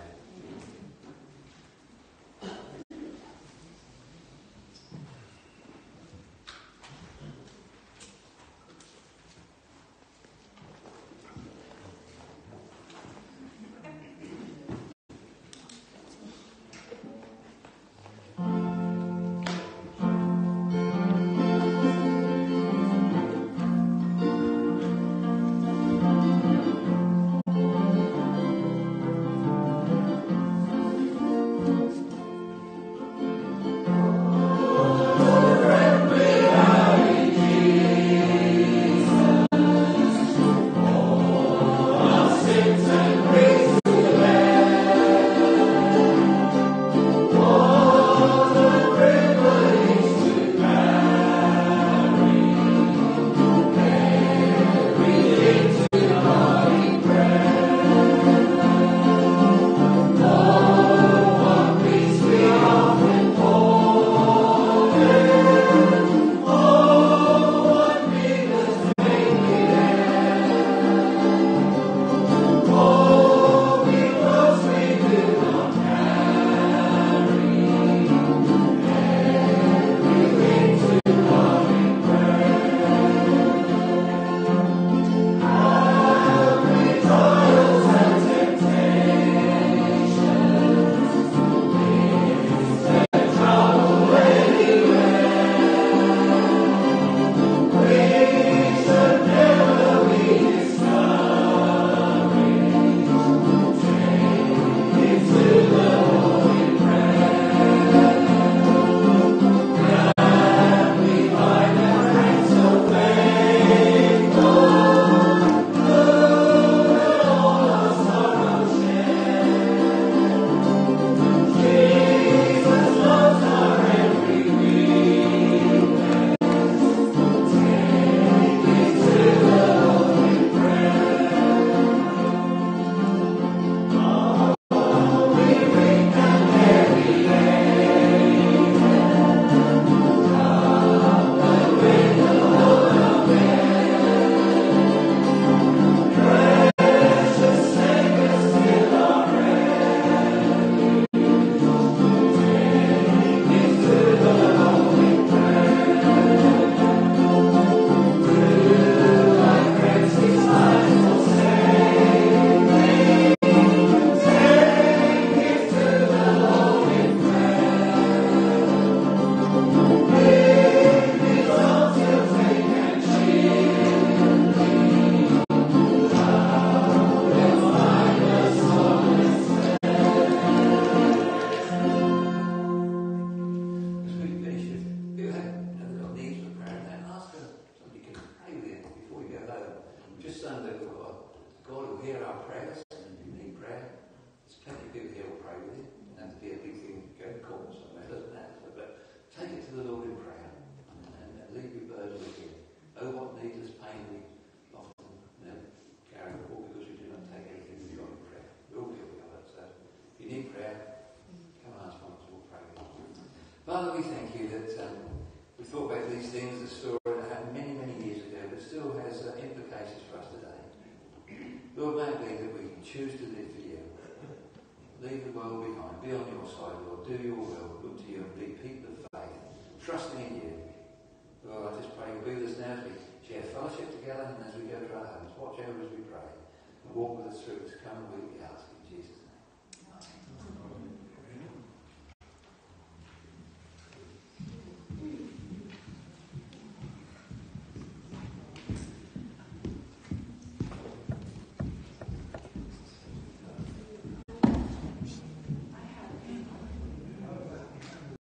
Sunday, God will hear our prayers, and if you need prayer, there's plenty of people here will pray with you. It doesn't have to be a big thing, go to court somewhere, it doesn't matter. But take it to the Lord in prayer, and leave your burden with him. Oh, what needless pain we often carry forward because we do not take anything with God in prayer. We're all guilty of it, so if you need prayer, come and ask one of us, we'll pray with you. Father, we thank you that we thought about these things, the story that happened many, many years ago, but still has implications for us today. Lord, may it be that we choose to live for you. Leave the world behind. Be on your side, Lord. Do your will. Look to you and be people of faith. Trusting in you. Lord, I just pray you'll be with us now as we share fellowship together and as we go to our homes. Watch over as we pray. And walk with us through this coming week out.